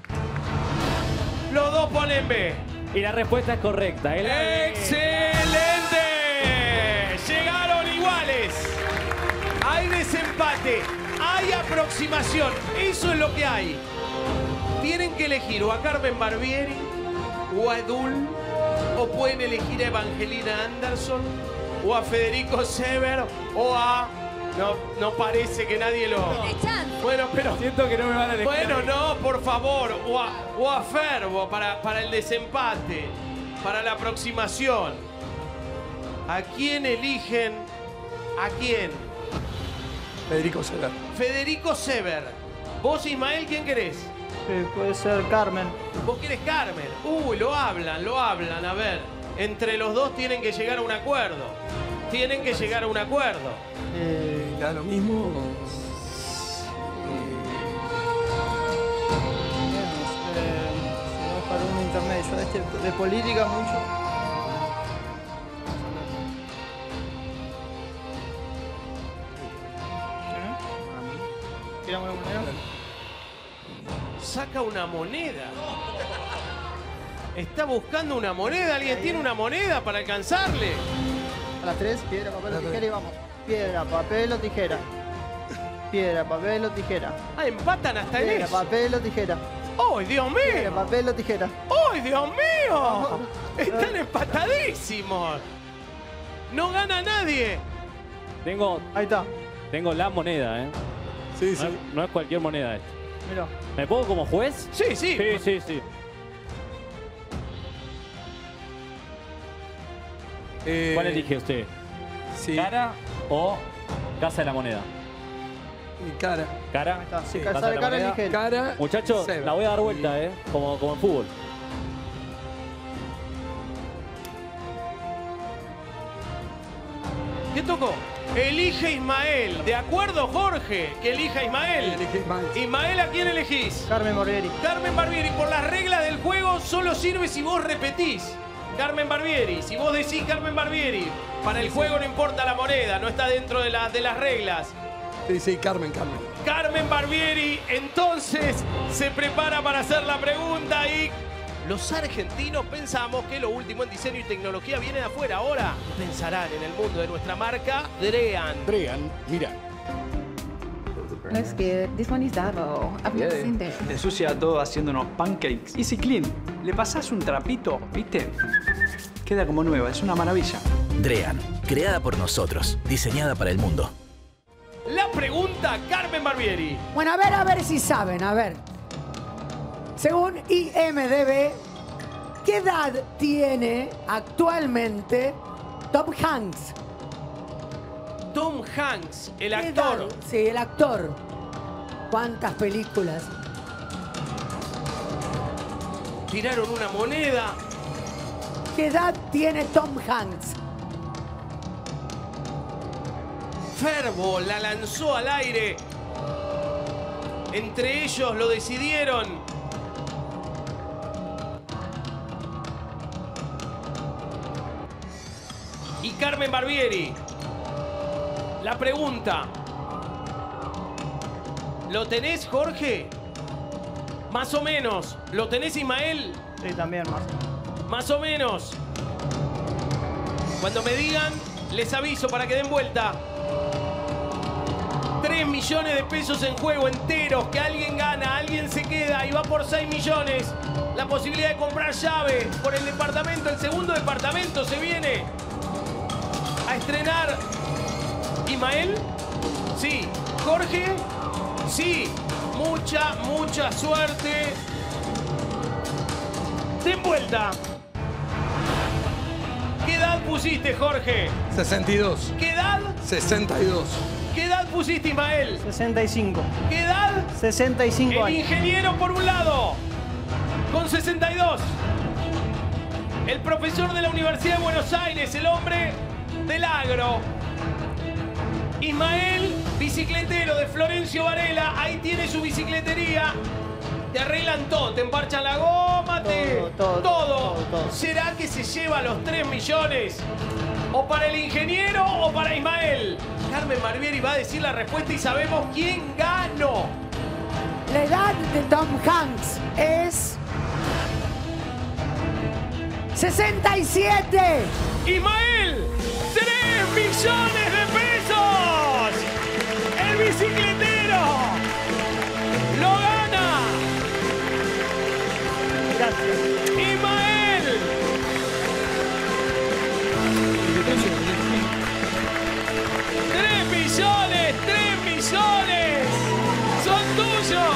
Los dos ponen B. Y la respuesta es correcta. ¿eh? La- ¡Excelente! Llegaron iguales. Hay desempate. Hay aproximación. Eso es lo que hay. Tienen que elegir o a Carmen Barbieri o a Edul, o pueden elegir a Evangelina Anderson o a Federico Sever o a... No, no parece que nadie lo... Bueno, pero... Siento que no me van a elegir. Bueno, no, por favor. O a, o a Ferbo para, para el desempate, para la aproximación. ¿A quién eligen? ¿A quién? Federico Sever. Federico Sever. ¿Vos, Ismael, quién querés? Sí, puede ser Carmen. ¿Vos querés Carmen? Uy, lo hablan, lo hablan. A ver, entre los dos tienen que llegar a un acuerdo. Tienen que llegar a un acuerdo. Eh, ¿Da lo mismo? menos, eh, si vamos para un intermedio. Este, de política mucho. ¿Tiramos una moneda? Saca una moneda. Está buscando una moneda. ¿Alguien tiene una moneda para alcanzarle? A las tres, piedra, papel o tijera y vamos. Piedra, papel o tijera. Piedra, papel o tijera. Ah, empatan hasta en Piedra, eso. papel o tijera. ¡Oh, Dios mío! Piedra, papel o tijera. ¡Oh, Dios mío! Están empatadísimos. No gana nadie. Tengo, Ahí está. tengo la moneda, ¿eh? Sí, No, sí. es, no es cualquier moneda esta. Mira. ¿Me pongo como juez? Sí, sí. Sí, sí, sí. Eh, ¿Cuál elige usted? Sí. ¿Cara o Casa de la Moneda? Mi cara. ¿Cara? Ahí está. Si Casa sale de la cara, moneda. elige él. Cara. Muchachos, Sever. la voy a dar vuelta, ¿eh? Como, como en fútbol. ¿Qué tocó? Elige Ismael. ¿De acuerdo, Jorge? Que elija Ismael. Elige Ismael. Ismael, ¿a quién elegís? Carmen Barbieri. Carmen Barbieri. Por las reglas del juego solo sirve si vos repetís. Carmen Barbieri. Si vos decís Carmen Barbieri, para el juego no importa la moneda, no está dentro de, la- de las reglas. Sí, sí, Carmen, Carmen. Carmen Barbieri entonces se prepara para hacer la pregunta y los argentinos pensamos que lo último en diseño y tecnología viene de afuera. Ahora pensarán en el mundo de nuestra marca Drean. Drean, mira. Looks good. This one is double. I've never seen this. Te ensucia todo haciendo unos pancakes. Easy Clean. Le pasás un trapito, ¿viste? Queda como nueva, es una maravilla. Drean, creada por nosotros, diseñada para el mundo. La pregunta, Carmen Barbieri. Bueno, a ver, a ver si saben, a ver. Según I M D B, ¿qué edad tiene actualmente Tom Hanks? Tom Hanks, el ¿Qué actor. edad? Sí, el actor. ¿Cuántas películas? Tiraron una moneda. ¿Qué edad tiene Tom Hanks? Ferbo la lanzó al aire. Entre ellos lo decidieron. Y Carmen Barbieri. La pregunta. ¿Lo tenés, Jorge? Más o menos. ¿Lo tenés, Ismael? Sí, también más. Más o menos. Cuando me digan, les aviso para que den vuelta. tres millones de pesos en juego enteros, que alguien gana, alguien se queda y va por seis millones. La posibilidad de comprar llave por el departamento, el segundo departamento se viene a estrenar. ¿Ismael? Sí. ¿Jorge? Sí. Mucha, mucha suerte. Den vuelta. edad pusiste, Jorge? sesenta y dos. ¿Qué edad? sesenta y dos. ¿Qué edad pusiste, Ismael? sesenta y cinco. ¿Qué edad? sesenta y cinco El años. ingeniero por un lado, con sesenta y dos. El profesor de la Universidad de Buenos Aires, el hombre del agro. Ismael, bicicletero de Florencio Varela, ahí tiene su bicicletería. Te arreglan todo, te emparchan la goma, te... Todo, todo, todo, todo. ¿Será que se lleva los tres millones? ¿O para el ingeniero o para Ismael? Carmen Barbieri va a decir la respuesta y sabemos quién ganó. La edad de Tom Hanks es sesenta y siete. Ismael, tres millones de pesos. El bicicletero lo gana. Gracias. Ismael. Tres millones, tres millones. Son tuyos.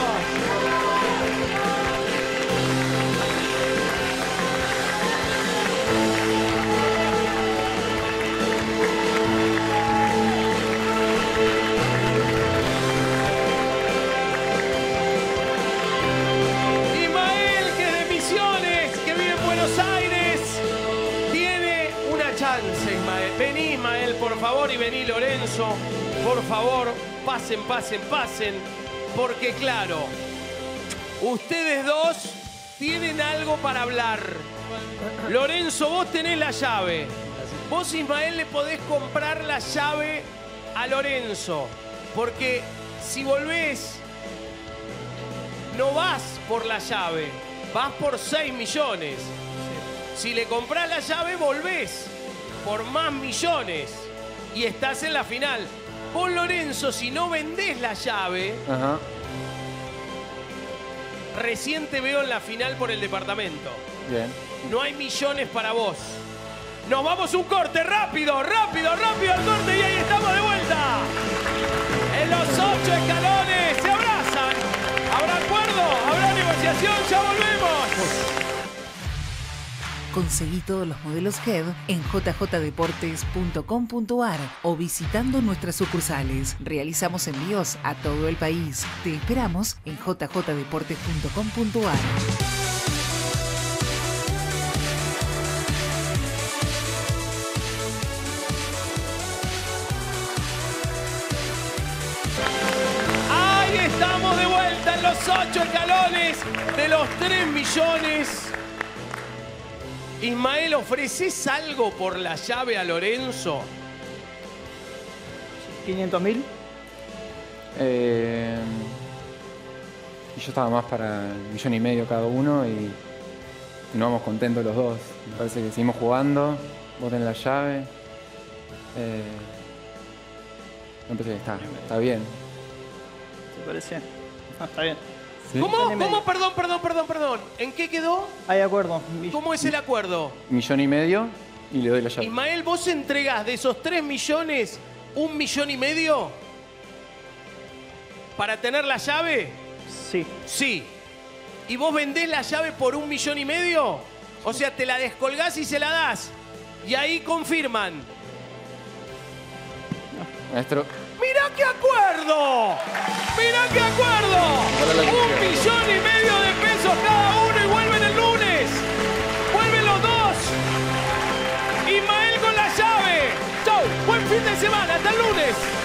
Ismael, que es de Misiones, que vive en Buenos Aires, tiene una chance, Ismael. Vení, Ismael, por favor, y vení, Lorenzo. Por favor, pasen, pasen, pasen. Porque, claro, ustedes dos tienen algo para hablar. Lorenzo, vos tenés la llave. Vos, Ismael, le podés comprar la llave a Lorenzo. Porque si volvés, no vas por la llave, vas por seis millones. Si le comprás la llave, volvés por más millones y estás en la final. Vos, Lorenzo, si no vendés la llave, Ajá. recién te veo en la final por el departamento. Bien. No hay millones para vos. Nos vamos un corte, rápido, rápido, rápido al corte y ahí estamos de vuelta. En los ocho escalones se abrazan. ¿Habrá acuerdo? ¿Habrá negociación? ¡Ya volvemos! Conseguí todos los modelos H E D en j j deportes punto com punto a r o visitando nuestras sucursales. Realizamos envíos a todo el país. Te esperamos en j j deportes punto com punto a r. Ahí estamos de vuelta en los ocho escalones de los tres millones. Ismael, ¿ofreces algo por la llave a Lorenzo? quinientos mil. Eh, y yo estaba más para el millón y medio cada uno y nos vamos contentos los dos. Me parece que seguimos jugando, vos tenés la llave. Eh, me parece que está, está bien. ¿Te parece? Ah, está bien. ¿Sí? ¿Cómo? Millón y medio. ¿Cómo? Perdón, perdón, perdón, perdón. ¿En qué quedó? Hay acuerdo. ¿Cómo es el acuerdo? Millón y medio y le doy la llave. Ismael, ¿vos entregás de esos tres millones un millón y medio para tener la llave? Sí. Sí. ¿Y vos vendés la llave por un millón y medio? O sea, te la descolgás y se la das. Y ahí confirman. Maestro. ¡Mirá qué acuerdo! ¡Mirá qué acuerdo! Un millón y medio de pesos cada uno y vuelven el lunes. Vuelven los dos. Ismael con la llave. Chau, buen fin de semana. Hasta el lunes.